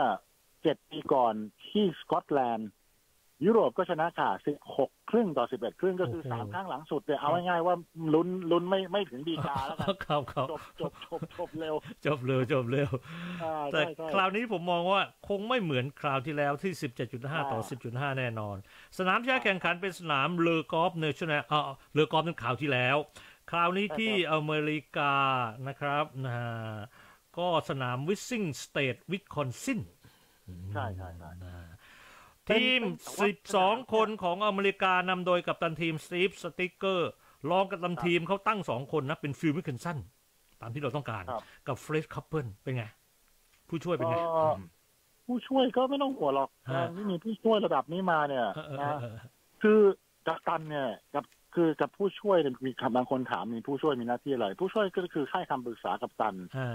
7 ปีก่อนที่สกอตแลนด์ยุโรปก็ชนะขาด16 ครึ่งต่อ11 ครึ่งก็คือ3 ครั้งหลังสุดเนี่ยเอาง่ายๆว่าลุ้นไม่ถึงดีกาแล้วกันจบเร็วแต่คราวนี้ผมมองว่าคงไม่เหมือนคราวที่แล้วที่ 17.5 ต่อ 10.5 แน่นอนสนามที่แข่งขันเป็นสนามเลอกอล์ฟเนชั่นแนลเลอกอล์ฟในคราวที่แล้วคราวนี้ที่อเมริกานะครับก็สนามวิสซิ่งสเตทวิสคอนซินใช่ทีม12 คนของอเมริกานำโดยกัปตันทีมสตีฟสติ๊กเกอร์รองกัปตันทีมเขาตั้ง2 คนนะเป็นฟิลมิคเคนสันตามที่เราต้องการกับเฟรดคัพเปิลเป็นไงผู้ช่วยเป็นไงผู้ช่วยก็ไม่ต้องห่วงหรอกไม่มีผู้ช่วยระดับนี้มาเนี่ยคือกัปตันเนี่ยกับผู้ช่วยมีบางคนถามมีผู้ช่วยมีหน้าที่อะไรผู้ช่วยก็คือให้คำปรึกษากัปตัน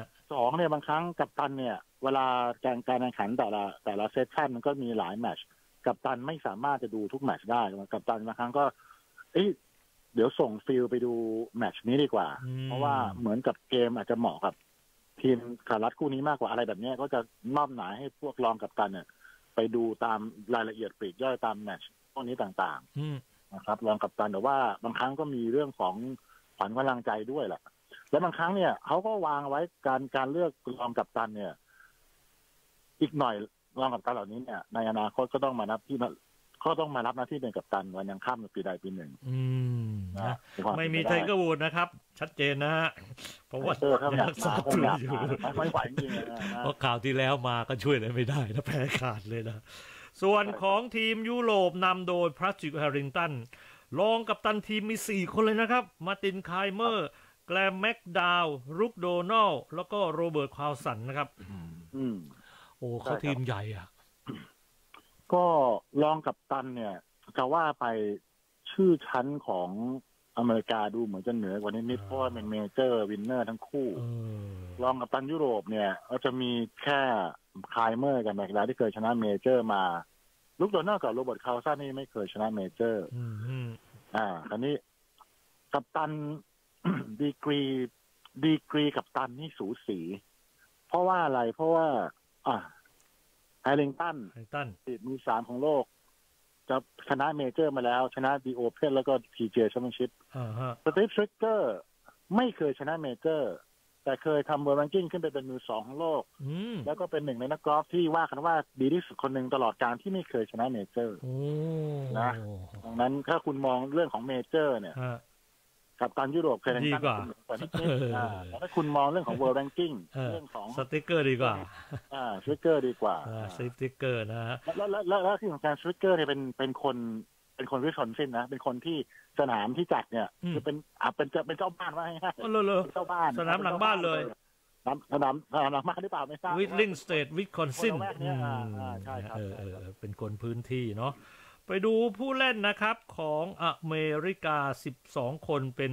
2เนี่ยบางครั้งกัปตันเนี่ยเวลาการแข่งขันแต่ละเซสชั่นมันก็มีหลายแมตช์กัปตันไม่สามารถจะดูทุกแมตช์ได้กัปตันบางครั้งก็เดี๋ยวส่งฟิลไปดูแมตช์นี้ดีกว่าเพราะว่าเหมือนกับเกมอาจจะเหมาะกับทีมสหรัฐคู่นี้มากกว่าอะไรแบบนี้ก็จะมอบหมายให้พวกรองกัปตันเนี่ยไปดูตามรายละเอียดปลีกย่อยตามแมตช์พวกนี้ต่างๆนะครับรองกัปตันแต่ว่าบางครั้งก็มีเรื่องของขวัญกำลังใจด้วยแหละและบางครั้งเนี่ยเขาก็วางไว้การเลือกรองกัปตันเนี่ยอีกหน่อยรองกัปตันเหล่านี้เนี่ยในอนาคตก็ต้องมารับหน้าที่เป็นกัปตันวันยังค่ำในปีใดปีหนึ่งนะไม่มีไทเกอร์วูดนะครับชัดเจนนะฮะเพราะว่ารักษาตัวอยู่ไม่ไหวจริงเพราะข่าวที่แล้วมาก็ช่วยอะไรไม่ได้นะแพ้ขาดเลยนะส่วนของทีมยุโรปนำโดยแพทริก แฮร์ริงตันรองกัปตันทีมมี4 คนเลยนะครับมาร์ติน ไคเมอร์แกรม แม็กดาวล์รุก โดนัลแล้วก็โรเบิร์ต คาวสันนะครับโอ้เขาทีมใหญ่อ่ะก็รองกัปตันเนี่ยจะว่าไปชื่อชั้นของอเมริกาดูเหมือนจะเหนือกว่านิดเพราะว่าเป็นเมเจอร์วินเนอร์ทั้งคู่รองกัปตันยุโรปเนี่ยก็จะมีแค่ไคเมอร์กับแม็กดาวที่เคยชนะเมเจอร์มาลุก โดนัลกับโรเบิร์ต คาวสันนี่ไม่เคยชนะเมเจอร์คราวนี้กัปตันดีกรีกัปตันนี่สูสีเพราะว่าอะไรเพราะว่าแฮร์ริงตันติดมือ3ของโลกจะชนะเมเจอร์มาแล้วชนะดีโอเพ่นแล้วก็ PGA Championship สตีฟ สติ๊กเกอร์ไม่เคยชนะเมเจอร์แต่เคยทำเวิลด์แรงกิ้งขึ้นไปเป็นมือ2ของโลกแล้วก็เป็นหนึ่งในนักกอล์ฟที่ว่ากันว่าดีที่สุดคนหนึ่งตลอดการที่ไม่เคยชนะเมเจอร์นะดังนั้นถ้าคุณมองเรื่องของเมเจอร์เนี่ยกับการยุโรปเคยดีกว่าแล้วถ้าคุณมองเรื่องของ World Ranking เรื่องของสติ๊กเกอร์ดีกว่าสติ๊กเกอร์ดีกว่าสติ๊กเกอร์นะฮะแล้วที่สำคัญสติ๊กเกอร์เนี่ยเป็นคนวิสคอนซินนะเป็นคนที่สนามที่จัดเนี่ยคือเป็นเจ้าบ้านว่าให้เจ้าบ้านสนามหลังบ้านเลยสนามหลังบ้านหรือเปล่าไม่ทราบวิสลิงสเตทวิสคอนซินใช่ครับเป็นคนพื้นที่เนาะไปดูผู้เล่นนะครับของอเมริกา12 คนเป็น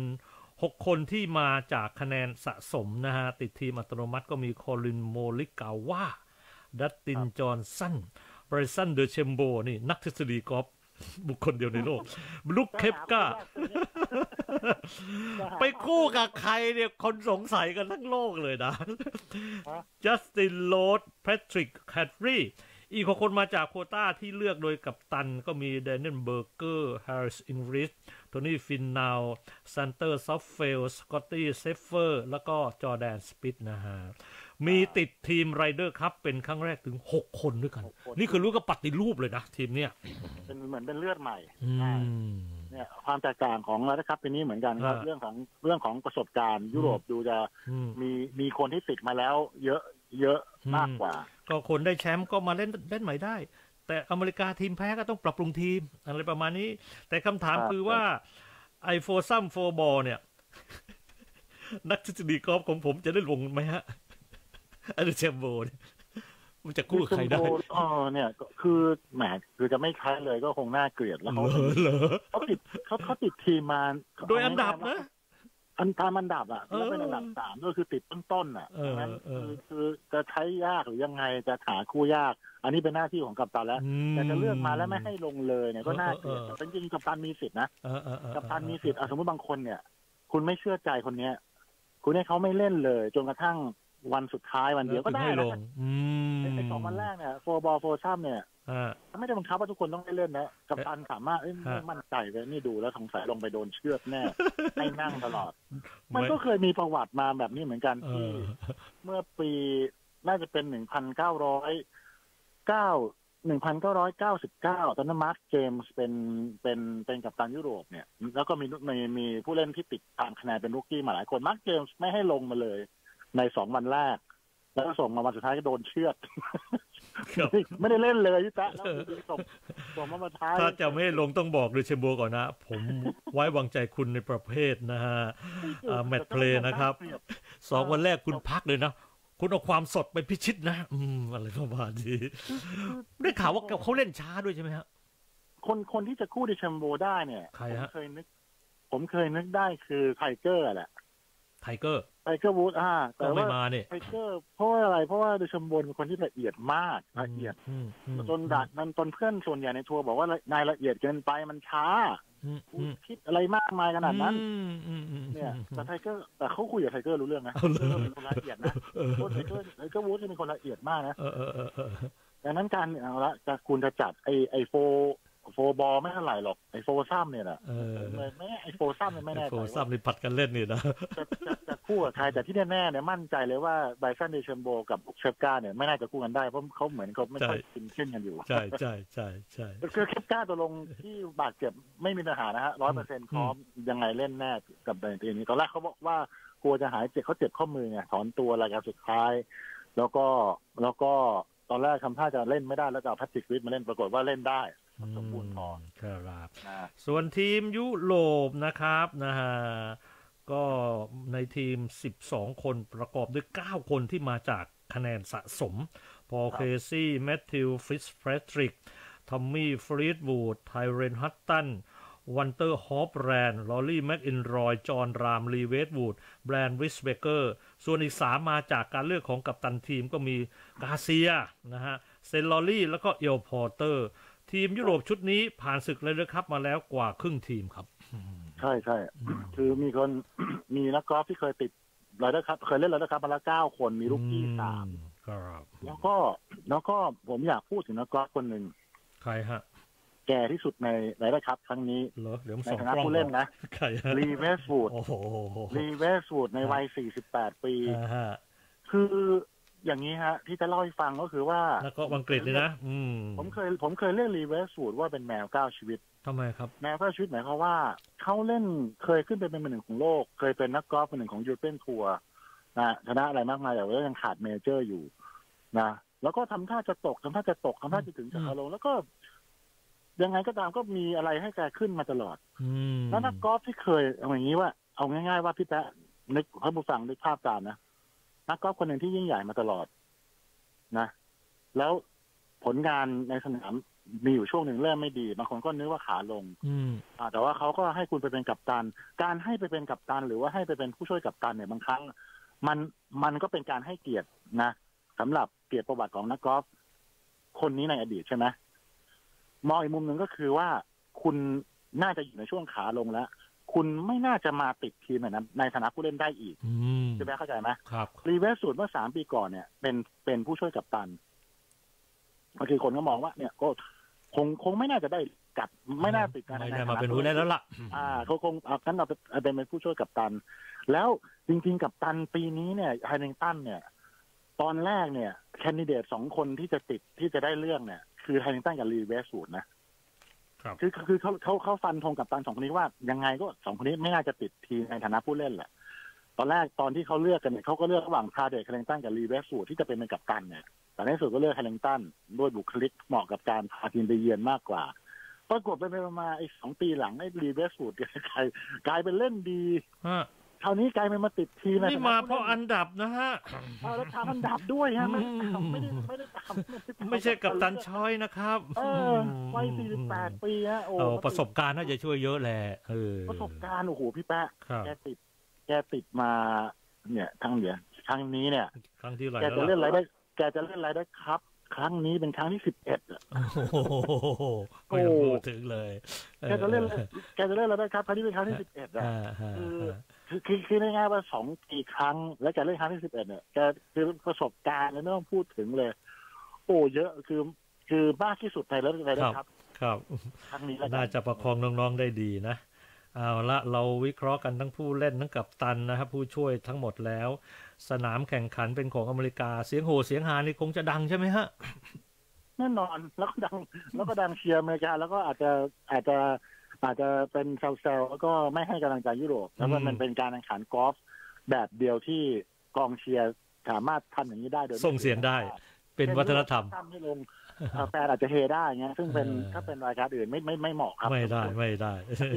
6 คนที่มาจากคะแนนสะสมนะฮะติดทีมอัตโนมัติก็มีโคลิน โมลิกาวาดัตติน จอห์นสันบริสันเดอเชมโบนี่นักทฤษฎีกอล์ฟบุคคลเดียวในโลกลุคเคปก้าไปคู่กับใครเนี่ยคนสงสัยกันทั้งโลกเลยนะจัสตินโรดแพทริกแคทรีอีกคนมาจากโควต้าที่เลือกโดยกัปตันก็มีแดเนียลเบอร์เกอร์แฮร์ริสอิงริชโทนี่ฟินนาวซันเตอร์ซอฟเฟลสกอตตี้เซฟเฟอร์แล้วก็จอร์แดนสปิทนะฮะมีติดทีมไรเดอร์ครับเป็นครั้งแรกถึง6 คนด้วยกันนี่คือรู้กับปฏิรูปเลยนะทีมเนี้ยเป็นเหมือนเป็นเลือดใหม่เนี่ยความแตกต่างของไรเดอร์ครับปีนี้เหมือนกันครับเรื่องของประสบการณ์ยุโรปดูจะมีคนที่ติดมาแล้วเยอะมากกว่าก็คนได้แชมป์ก็มาเล่นใหม่ได้แต่อเมริกาทีมแพ้ก็ต้องปรับปรุงทีมอะไรประมาณนี้แต่คำถามคือว่าไอโฟซัมโฟบอลเนี่ยนักทฤษฎีกอล์ฟของผมจะได้ลงไหมฮะอันเชมโบมันจะกู้ใครได้เนี่ยคือแหมคือจะไม่คล้ายเลยก็คงน่าเกลียดแล้วเขาติดทีมมาโดยอันดับนะตามอันดับอ่ะแล้วเป็นอันดับ3ก็คือติดต้นๆอ่ะนั้นคือจะใช้ยากหรือยังไงจะหาคู่ยากอันนี้เป็นหน้าที่ของกัปตันแล้วแต่จะเลือกมาแล้วไม่ให้ลงเลยเนี่ยก็น่าเกลียดแต่จริงๆกัปตันมีสิทธินะกัปตันมีสิทธิ์สมมติบางคนเนี่ยคุณไม่เชื่อใจคนเนี้ยคุณให้เขาไม่เล่นเลยจนกระทั่งวันสุดท้ายวันเดียวก็ได้นะใน2 วันแรกเนี่ยโฟบอลโฟซัมเนี่ยไม่ได้บังคับว่าทุกคนต้องได้เล่นนะกัปตันสามารถไม่มั่นใจเลยนี่ดูแล้วสงสัยลงไปโดนเชือดแน่ให้นั่งตลอดมันก็เคยมีประวัติมาแบบนี้เหมือนกันที่เมื่อปีน่าจะเป็น1999ตอนนั้นมาร์คเจมส์เป็นกัปตันยุโรปเนี่ยแล้วก็มีผู้เล่นที่ติดตามคะแนนเป็นรูกี้มาหลายคนมาร์คเจมส์ไม่ให้ลงมาเลยใน2 วันแรกแล้วก็ส่งมาวันสุดท้ายก็โดนเชือดไม่ได้เล่นเลยพี่แป๊ะแล้วส่งมาท้ายถ้าจะไม่ลงต้องบอกเลยเชมโบก่อนนะผมไว้วางใจคุณในประเภทนะฮะแมตช์เพลย์นะครับ2 วันแรกคุณพักเลยนะคุณเอาความสดไปพิชิตนะอะไรประมาณนี้ได้ข่าวว่าเขาเล่นช้าด้วยใช่ไหมฮะคนที่จะคู่ดิเชมโบได้เนี่ยผมเคยนึกได้คือไทเกอร์แหละไทเกอร์วูดแต่ว่าไทเกอร์เพราะอะไรเพราะว่าดิเชมโบเป็นคนที่ละเอียดมากละเอียดจนเพื่อนส่วนใหญ่ในทัวร์บอกว่านายละเอียดเกินไปมันช้าคิดอะไรมากมายขนาดนั้นเนี่ยแต่ไทเกอร์แต่เขาคุยกับไทเกอร์รู้เรื่องนะเป็นคนละเอียดนะไทเกอร์วูดเป็นคนละเอียดมากนะดังนั้นการเอาละคุณจะจัดไอโฟบอลไม่เท่าไหร่หรอกไอโฟซัมเนี่ยแหละไม่ไอโฟซัมไม่แน่ใจโฟซัมนี่ผัดกันเล่นนี่นะจะคู่กับใครแต่ที่แน่ๆเนี่ยมั่นใจเลยว่าไบรซันเดเชมโบกับเคปก้าเนี่ยไม่น่าจะคู่กันได้เพราะเขาเหมือนเขาไม่ค่อยกินขึ้นกันอยู่ใช่คือเคปก้าตัวลงที่บาดเจ็บไม่มีปัญหานะฮะ 100% พร้อมยังไงเล่นแน่กับในทีนี้ตอนแรกเขาบอกว่ากลัวจะหายเจ็บเขาเจ็บข้อมือไงถอนตัวรายการสุดท้ายแล้วก็ตอนแรกทำท่าจะเล่นไม่ได้แล้วจะเอาแพทริกวิทมาเล่นปรากฏว่าเล่นได้สมบูรณ์พอครับส่วนทีมยุโรปนะครับนะฮะก็ในทีม12 คนประกอบด้วย9 คนที่มาจากคะแนนสะสมพอล เคซี่แมทธิวฟิตซ์แพทริกทอมมี่ฟรีดวูดไทเรนฮัตตันวันเตอร์ฮอปแรนลอรี่แม็กอินรอยจอห์นรามลีเวสวูดแบรนด์วิสเบเกอร์ส่วนอีก3มาจากการเลือกของกัปตันทีมก็มีกาเซียนะฮะเซนลอรี่แล้วก็เอลพอร์เตอร์ทีมยุโรปชุดนี้ผ่านศึกเลยนะครับมาแล้วกว่าครึ่งทีมครับใช่คือมีนักกอล์ฟที่เคยติดไรเดอร์ครับเคยเล่นไรเดอร์ครับมาแล้ว9 คนมีลูกกี้3 ครับแล้วก็ผมอยากพูดถึงนักกอล์ฟคนหนึ่งใครฮะแก่ที่สุดในไรเดอร์ครับครั้งนี้ในฐานะผู้เล่นนะลีเวสวูดในวัย48 ปีคืออย่างนี้ฮะที่จะเล่าให้ฟังก็คือว่าแล้วก็อังกฤษเลยนะผมเคยเรียกลีเวสวูดว่าเป็นแมว9 ชีวิตทำไมครับแมว9 ชีวิตหมายความว่าเขาเล่นเคยขึ้นไปเป็นมือ 1ของโลกเคยเป็นนักกอล์ฟมือ 1ของยูโรเปียนทัวร์นะชนะอะไรมากมายแต่ว่ายังขาดเมเจอร์อยู่นะแล้วก็ทำท่าจะตกทำท่าจะถึงจะลงแล้วก็ยังไงก็ตามก็มีอะไรให้แกขึ้นมาตลอดแล้วนักกอล์ฟที่เคยเอาอย่างนี้ว่าเอาง่ายๆว่าพี่แป๊ะนึกให้ผู้ฟังนึกภาพตามนะนักกอล์ฟคนหนึ่งที่ยิ่งใหญ่มาตลอดนะแล้วผลงานในสนามมีอยู่ช่วงหนึ่งเริ่มไม่ดีบางคนก็นึกว่าขาลงแต่ว่าเขาก็ให้คุณไปเป็นกัปตันการให้ไปเป็นกัปตันหรือว่าให้ไปเป็นผู้ช่วยกัปตันเนี่ยบางครั้งมันก็เป็นการให้เกียรตินะสำหรับเกียรติประวัติของนักกอล์ฟคนนี้ในอดีตใช่ไหมมองอีกมุมหนึ่งก็คือว่าคุณน่าจะอยู่ในช่วงขาลงแล้วคุณไม่น่าจะมาติดทีมในฐานะผู้เล่นได้อีกใช่ไหมเข้าใจไหมครับรีเวสสูตรเมื่อ3 ปีก่อนเนี่ยเป็นผู้ช่วยกัปตันบางทีคนก็มองว่าเนี่ยก็คงไม่น่าจะได้กลับไม่น่าติดไม่น่ามาเป็นผู้เล่นแล้วล่ะเขาคงงั้นเราเป็นผู้ช่วยกัปตันแล้วจริงๆกัปตันปีนี้เนี่ยไฮนิงตันเนี่ยตอนแรกเนี่ยแคนดิเดต2 คนที่จะติดที่จะได้เรื่องเนี่ยคือไฮนิงตันกับรีเวสสูตรนะคือเขาฟันธงกัปตัน2 คนนี้ว่ายังไงก็2 คนนี้ไม่น่าจะติดทีมในฐานะผู้เล่นแหละตอนแรกตอนที่เขาเลือกกันเนี่ยเขาก็เลือกระหว่างคาเดตไฮนิงตันกับรีเวสสูตรที่จะเป็นกัปตันเนี่ยแต่ในสุดก็เลือกไฮนิงตันด้วยบุคลิกเหมาะกับการพาทีมไปเยือนมากกว่าปรากฏไปมาไอ้2 ปีหลังไอ้รีเวสสูตรกลายเป็นเล่นดีคราวนี้กลายเป็นมาติดทีมนี่มาเพราะอันดับนะฮะแล้วทำอันดับด้วยฮะไม่ได้ไม่ใช่กัปตันช้อยนะครับวัย48 ปีฮะโอ้ประสบการณ์น่าจะช่วยเยอะแหละประสบการณ์โอ้โหพี่แป๊ะแกติดมาเนี่ยครั้งนี้เนี่ยครั้งที่ไรแกจะเล่นอะไรได้ครับครั้งนี้เป็นครั้งที่11อ่ะโอ้ถึงเลยแกจะเล่นอะไรได้ครับครั้งนี้เป็นครั้งที่11อ่ะคือในงานว่า2 ปีครั้งแล้วแกเล่นครั้งที่11เนี่ยแกคือประสบการณ์ไม่ต้องพูดถึงเลยโอ้เยอะคือมากที่สุดในแล้วอะไรนะครับครั้งนี้น่าจะประคองน้องๆได้ดีนะเอาละเราวิเคราะห์กันทั้งผู้เล่นทั้งกัปตันนะครับผู้ช่วยทั้งหมดแล้วสนามแข่งขันเป็นของอเมริกาเสียงโห่เสียงฮานี่คงจะดังใช่ไหมฮะแน่นอนแล้วก็ดังเชียร์อเมริกาแล้วก็อาจจะเป็นเซลล์แล้วก็ไม่ให้กำลังใจยุโรปแล้วมันเป็นการแข่งขันกอล์ฟแบบเดียวที่กองเชียร์สามารถทำอย่างนี้ได้โดยส่งเสียงได้เป็นวัฒนธรรมไม่ลงแฟนอาจจะเฮได้เงี้ยซึ่งเป็นถ้าเป็นรายการอื่นไม่เหมาะครับไม่ได้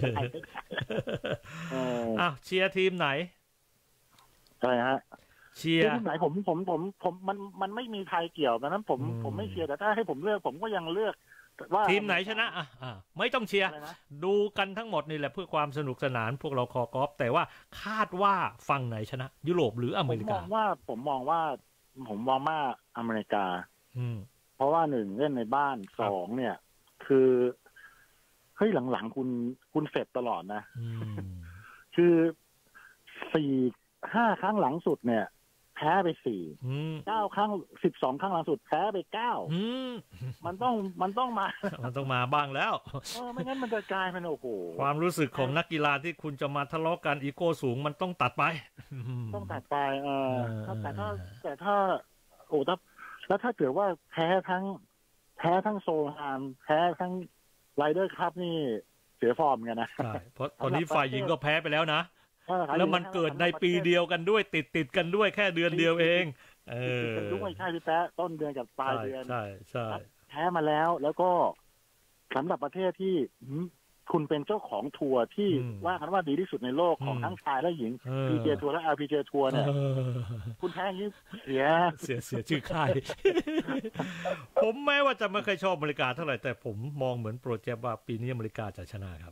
อ้าวเชียร์ทีมไหนอะไรฮะเชียร์ทีมไหนผมมันไม่มีใครเกี่ยวดังนั้นผมไม่เชียร์แต่ถ้าให้ผมเลือกผมก็ยังเลือกว่าทีมไหนชนะไม่ต้องเชียร์ดูกันทั้งหมดนี่แหละเพื่อความสนุกสนานพวกเราคอกอล์ฟแต่ว่าคาดว่าฝั่งไหนชนะยุโรปหรืออเมริกาผมมองว่าอเมริกาเพราะว่า1เล่นในบ้าน2เนี่ยคือเฮ้ยหลังๆคุณเสร็จตลอดนะคือ4-5 ครั้งหลังสุดเนี่ยแพ้ไป4 9 ครั้ง12 ครั้งหลังสุดแพ้ไป9มันต้องมาบ้างแล้วไม่งั้นมันจะกลายเป็นโอ้โหความรู้สึกของนักกีฬาที่คุณจะมาทะเลาะกันอีโก้สูงมันต้องตัดไปแต่ถ้าโอ้แล้วถ้าเกิดว่าแพ้ทั้งโซฮานแพ้ทั้งไรเดอร์คัพนี่เสียฟอร์มกันนะใช่เพราะตอนนี้ฝ่ายหญิงก็แพ้ไปแล้วนะแล้วมันเกิดในปีเดียวกันด้วยติดกันด้วยแค่เดือนเดียวเองด้วยใช่พี่แป๊ะต้นเดือนกับปลายเดือนใช่แพ้มาแล้วก็สำหรับประเทศที่คุณเป็นเจ้าของทัวร์ที่ว่ากันว่าดีที่สุดในโลกของทั้งชายและหญิง PGA ทัวร์และ LPGA ทัวร์เนี่ยคุณแพ้อย่างนี้เสียชื่อค่ายผมแม้ว่าจะไม่เคยชอบอเมริกาเท่าไหร่แต่ผมมองเหมือนโปรเจกต์ว่าปีนี้อเมริกาจะชนะครับ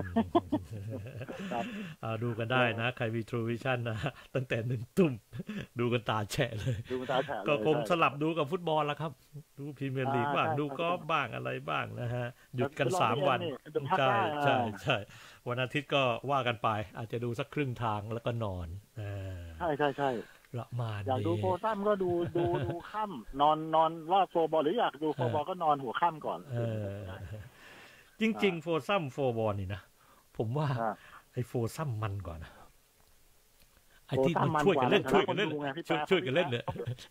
ดูกันได้นะใครมี True Vision นะตั้งแต่1 ทุ่มดูกันตาแฉะเลยก็คงสลับดูกับฟุตบอลแล้วครับดูพรีเมียร์ลีกบ้างดูกอล์ฟบ้างอะไรบ้างนะฮะหยุดกัน3 วันใช่วันอาทิตย์ก็ว่ากันไปอาจจะดูสักครึ่งทางแล้วก็นอนใช่ประมาณนี้อยากดูโฟร์ซัมก็ดูค่ำนอนรอบโฟร์บอลหรืออยากดูโฟร์บอลก็นอนหัวค่ำก่อนจริงๆโฟร์ซัมโฟร์บอลนี่นะผมว่าไอ้โฟร์ซัมมันกว่านะไอ้ที่มันช่วยกันเล่นช่วยกันเล่นเนี่ย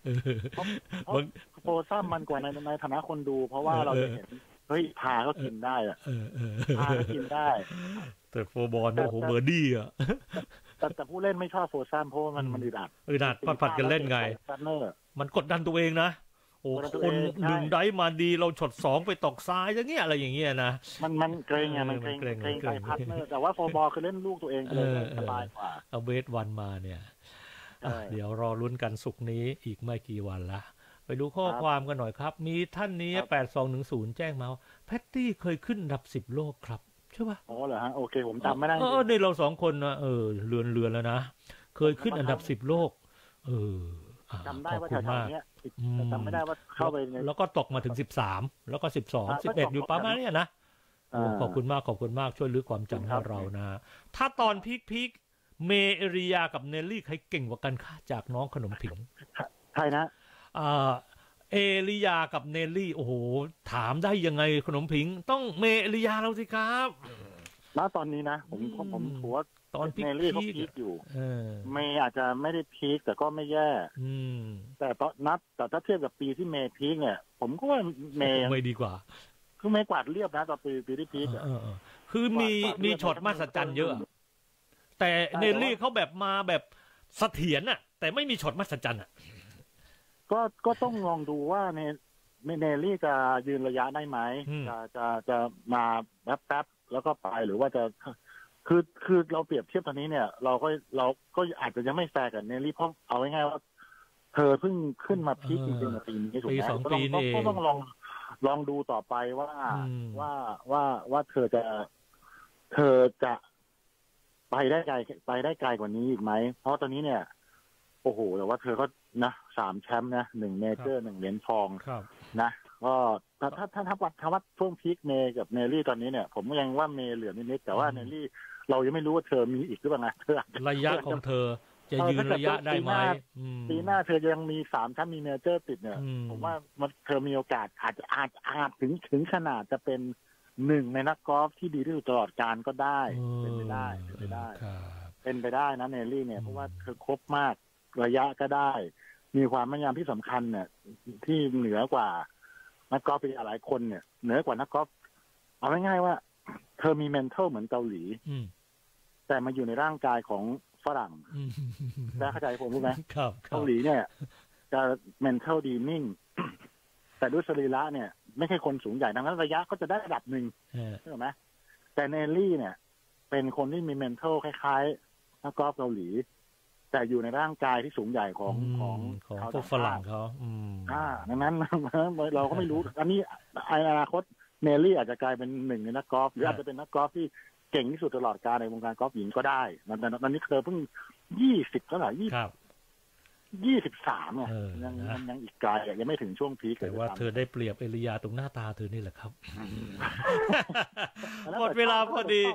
โฟร์ซัมมันกว่าในฐานะคนดูเพราะว่าเราจะเห็นเฮ้ยพาก็กินได้อะพาก็กินได้แต่โฟร์บอลโอ้โหเบอร์ดี้อ่ะแต่ผู้เล่นไม่ชอบโฟร์ซัมเพราะมันอึดอัดผัดกันเล่นไงมันกดดันตัวเองนะโอ้คน1 ได้มาดีเราฉด2ไปตกซ้ายอย่างเงี้ยอะไรอย่างเงี้ยนะมันเกรงไงมันเกรงใจพาร์ทเนอร์แต่ว่าโฟร์บอลคือเล่นลูกตัวเองเลยสบายกว่าเอาเบสวันมาเนี่ยเดี๋ยวรอลุ้นกันศุกร์นี้อีกไม่กี่วันละไปดูข้อความกันหน่อยครับมีท่านนี้8210แจ้งมาแพตตี้เคยขึ้นอันดับ10 โลกครับใช่ป่ะอ๋อเหรอฮะโอเคผมจำไม่ได้ในเรา2 คนนะเรือนแล้วนะเคยขึ้นอันดับ10 โลกจำได้ว่าแถวๆนี้จำไม่ได้ว่าเข้าไปแล้วก็ตกมาถึง13แล้วก็12 11อยู่ประมาณนี้นะขอบคุณมากช่วยลื้อความจำให้เรานะถ้าตอนพีคเมเอริยากับเนลลี่ใครเก่งกว่ากันคะจากน้องขนมผิงใครนะเอริยากับเนลลี่โอ้โหถามได้ยังไงขนมผิงต้องเมเอริยาเราสิครับณตอนนี้นะผมถือว่าตอนเนลลี่เขาพีคอยู่เมย์อาจจะไม่ได้พีคแต่ก็ไม่แย่แต่ถ้าเทียบกับปีที่เมย์พีคเนี่ยผมก็ว่าเมย์ดีกว่าคือเมย์กวาดเรียบนะตอนปีที่พีคคือมีช็อตมหัศจรรย์เยอะแต่เนลลี่เขาแบบมาแบบเสถียรน่ะแต่ไม่มีช็อตมหัศจรรย์อ่ะก็ต้องลองดูว่าเนลลี่จะยืนระยะได้ไหมจะมาแป๊บแล้วก็ไปหรือว่าจะคือเราเปรียบเทียบตอนนี้เนี่ยเราก็อาจจะยังไม่แฟร์กับเนลลี่เพราะเอาง่ายๆว่าเธอเพิ่งขึ้นมาพีคจริงๆในปีนี้ถูกไหมก็ต้องลองดูต่อไปว่าเธอจะไปได้ไกลกว่านี้อีกไหมเพราะตอนนี้เนี่ยโอ้โหแต่ว่าเธอก็นะ3แชมป์นะ1เมเจอร์1เหรียญทองนะก็ถ้าวัดช่วงพีคเมย์กับเนลลี่ตอนนี้เนี่ยผมยังว่าเมย์เหลือนิดๆแต่ว่าเนลลี่เรายังไม่รู้ว่าเธอมีอีกหรือเปล่านะระยะของเธอจะยืนระยะได้ไหมปีหน้าเธอยังมี3แชมป์มีเมเจอร์ติดเนี่ยผมว่าเธอมีโอกาสอาจถึงขนาดจะเป็น1ในนักกอล์ฟที่ดีที่สุดตลอดกาลก็ได้เป็นไปได้นะเนลลี่เนี่ยเพราะว่าเธอครบมากระยะก็ได้มีความแม่นยำที่สำคัญเนี่ยที่เหนือกว่านักกอล์ฟหลายคนเนี่ยเหนือกว่านักกอล์ฟเอาง่ายๆว่าเธอมีเมนทัลเหมือนเกาหลีแต่มาอยู่ในร่างกายของฝรั่งได้เข้าใจผมรู้ไหมเกาหลีเนี่ยจะเมนทัลดีนิ่งแต่ด้วยสรีระเนี่ยไม่ใช่คนสูงใหญ่ดังนั้นระยะก็จะได้ระดับหนึ่งใช่ไหมแต่เนลลี่เนี่ยเป็นคนที่มีเมนทัลคล้ายๆนักกอล์ฟเกาหลีแต่อยู่ในร่างกายที่สูงใหญ่ของพวกฝรั่งเขาดังนั้นเราก็ไม่รู้อันนี้อนาคตเนลลี่อาจจะกลายเป็น1ในนักกอล์ฟหรืออาจจะเป็นนักกอล์ฟที่เก่งที่สุดตลอดกาลในวงการกอล์ฟหญิงก็ได้แต่ตอนนี้เธอเพิ่ง20เท่าไหร่23เนี่ยยังอีกไกลยังไม่ถึงช่วงพีคแต่ว่าเธอได้เปรียบเอริยาตรงหน้าตาเธอนี่แหละครับหมดเวลาพอดี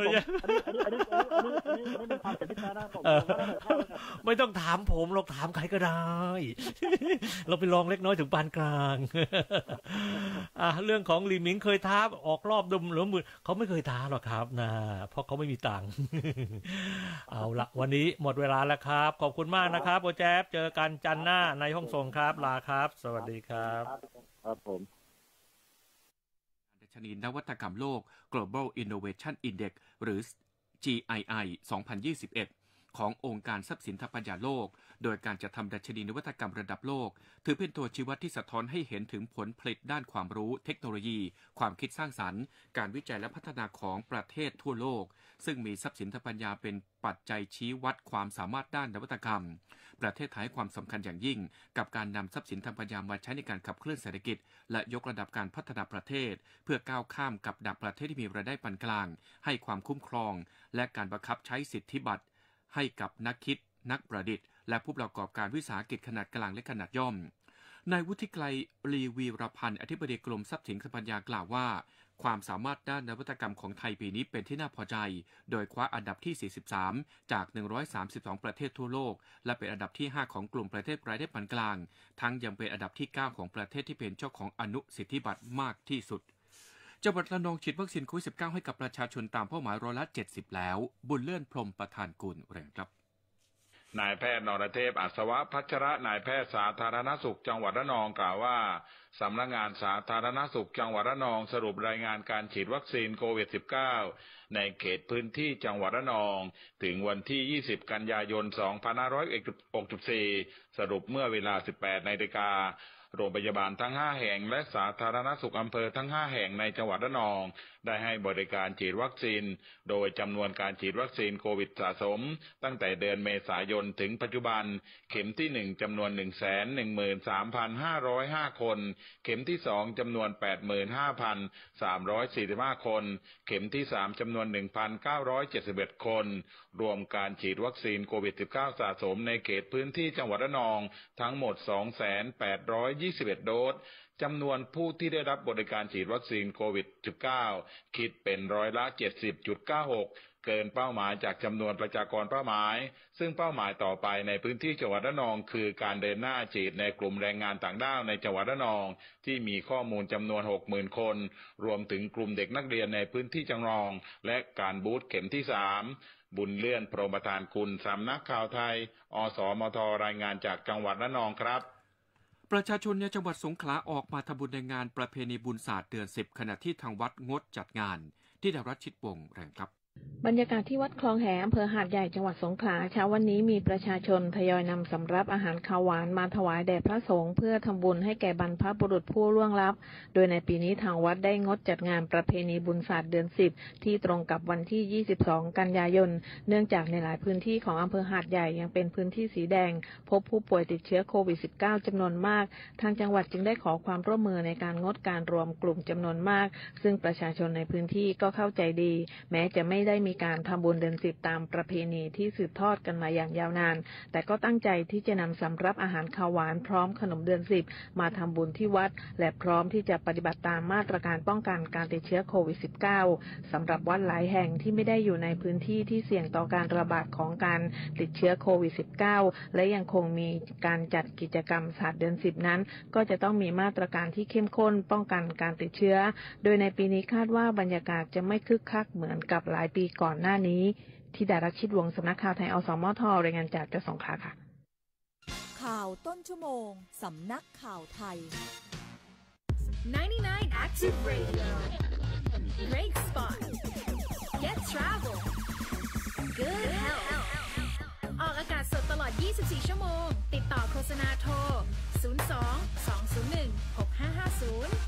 ไม่ต้องถามผมเราถามใครก็ได้เราไปลองเล็กน้อยถึงปานกลางเรื่องของลีหมิงเคยท้าออกรอบดมหรือมือเขาไม่เคยท้าหรอกครับนะเพราะเขาไม่มีตังค์เอาละวันนี้หมดเวลาแล้วครับขอบคุณมากนะครับโปรแจ๊บเจอกันจันทร์หน้าในห้องส่งครับลาครับสวัสดีครับครับผมดัชนีนวัตกรรมโลก Global Innovation Index หรือ GII 2021 ขององค์การทรัพย์สินทางปัญญาโลกโดยการจัดทำดัชนีนวัตกรรมระดับโลกถือเป็นตัวชี้วัดที่สะท้อนให้เห็นถึงผลผลิตด้านความรู้เทคโนโลยีความคิดสร้างสรรค์การวิจัยและพัฒนาของประเทศทั่วโลกซึ่งมีทรัพย์สินทางปัญญาเป็นปัจจัยชี้วัดความสามารถด้านนวัตกรรมประเทศไทยให้ความสำคัญอย่างยิ่งกับการนำทรัพย์สินทางปัญญามาใช้ในการขับเคลื่อนเศรษฐกิจและยกระดับการพัฒนาประเทศเพื่อก้าวข้ามกับดักประเทศที่มีรายได้ปานกลางให้ความคุ้มครองและการบังคับใช้สิทธิบัตรให้กับนักคิดนักประดิษฐ์และผู้ประกอบการวิสาหกิจขนาดกลางและขนาดย่อมนายวุฒิไกร ลีวีรพันธ์อธิบดีกรมทรัพย์สินทางปัญญากล่าวว่าความสามารถด้านนวัตกรรมของไทยปีนี้เป็นที่น่าพอใจโดยคว้าอันดับที่43จาก132ประเทศทั่วโลกและเป็นอันดับที่5ของกลุ่มประเทศรายได้ปานกลางทั้งยังเป็นอันดับที่9ของประเทศที่เป็นเจ้าของอนุสิทธิบัตรมากที่สุดจังหวัดระนองฉีดวัคซีนโควิด -19 ให้กับประชาชนตามเป้าหมาย70%แล้วบุญเลื่อนพรหมประธานกุลแรงครับนายแพทย์นรเทพอัศวพัชระนายแพทย์สาธารณสุขจังหวัดระนองกล่าวว่าสำนักงานสาธารณสุขจังหวัดระนองสรุปรายงานการฉีดวัคซีนโควิด -19 ในเขตพื้นที่จังหวัดระนองถึงวันที่20กันยายน2564สรุปเมื่อเวลา 18:00 นโรงพยาบาลทั้ง5แห่งและสาธารณสุขอำเภอทั้ง5แห่งในจังหวัดระนองได้ให้บริการฉีดวัคซีนโดยจำนวนการฉีดวัคซีนโควิดสะสมตั้งแต่เดือนเมษายนถึงปัจจุบันเข็มที่1จำนวน 113,505 คนเข็มที่2จำนวน 85,345 คนเข็มที่3จำนวน 1,971 คนรวมการฉีดวัคซีนโควิด -19 สะสมในเขตพื้นที่จังหวัดระนองทั้งหมด 2,821 โดสจำนวนผู้ที่ได้รับบริการฉีดวัคซีนโควิด -19 คิดเป็นร้อยละ 70.96 เกินเป้าหมายจากจำนวนประชากรเป้าหมายซึ่งเป้าหมายต่อไปในพื้นที่จังหวัดระนองคือการเดินหน้าฉีดในกลุ่มแรงงานต่างด้าวในจังหวัดระนองที่มีข้อมูลจำนวน 60,000 คนรวมถึงกลุ่มเด็กนักเรียนในพื้นที่จังหวัดระนองและการบูสต์เข็มที่3บุญเลื่อนพรหมประธานคุณสำนักข่าวไทยอสมทรายงานจากจังหวัดระนองครับประชาชนในจังหวัดสงขลาออกมาทำบุญในงานประเพณีบุญศาสตร์เดือน10ขณะที่ทางวัดงดจัดงานที่ดารัชชิดวงศ์แรงครับบรรยากาศที่วัดคลองแหอำเภอหาดใหญ่จังหวัดสงขลาเช้าวันนี้มีประชาชนทยอยนำสำรับอาหารคาวหวานมาถวายแด่พระสงฆ์เพื่อทำบุญให้แก่บรรพบุรุษผู้ล่วงลับโดยในปีนี้ทางวัดได้งดจัดงานประเพณีบุญศาสตร์เดือน10ที่ตรงกับวันที่22กันยายนเนื่องจากในหลายพื้นที่ของอำเภอหาดใหญ่ยังเป็นพื้นที่สีแดงพบผู้ป่วยติดเชื้อโควิด -19 จำนวนมากทางจังหวัดจึงได้ขอความร่วมมือในการงดการรวมกลุ่มจำนวนมากซึ่งประชาชนในพื้นที่ก็เข้าใจดีแม้จะไม่ได้มีการทำบุญเดือน10ตามประเพณีที่สืบทอดกันมาอย่างยาวนานแต่ก็ตั้งใจที่จะนำสำรับอาหารคาวหวานพร้อมขนมเดือน10มาทำบุญที่วัดและพร้อมที่จะปฏิบัติตามมาตรการป้องกันการติดเชื้อโควิด -19 สำหรับวัดหลายแห่งที่ไม่ได้อยู่ในพื้นที่ที่เสี่ยงต่อการระบาดของการติดเชื้อโควิด -19 และยังคงมีการจัดกิจกรรมศาสตร์เดือน10นั้นก็จะต้องมีมาตรการที่เข้มข้นป้องกันการติดเชื้อโดยในปีนี้คาดว่าบรรยากาศจะไม่คึกคักเหมือนกับหลายปีก่อนหน้านี้ที่ดารัชชิดวงศ์สำนักข่าวไทยอสมทรายงานจากจังหวัดสงขลาค่ะข่าวต้นชั่วโมงสำนักข่าวไทย99 Active Radio Great Spot Get Travel Good Health ออกอากาศสดตลอด24ชั่วโมงติดต่อโฆษณาโทร02 201 6550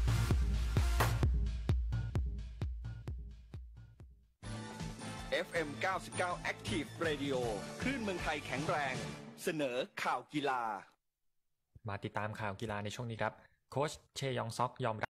FM 99 Active Radio คลื่นเมืองไทยแข็งแรงเสนอข่าวกีฬามาติดตามข่าวกีฬาในช่วงนี้ครับโค้ชเชยองซ็อกยอม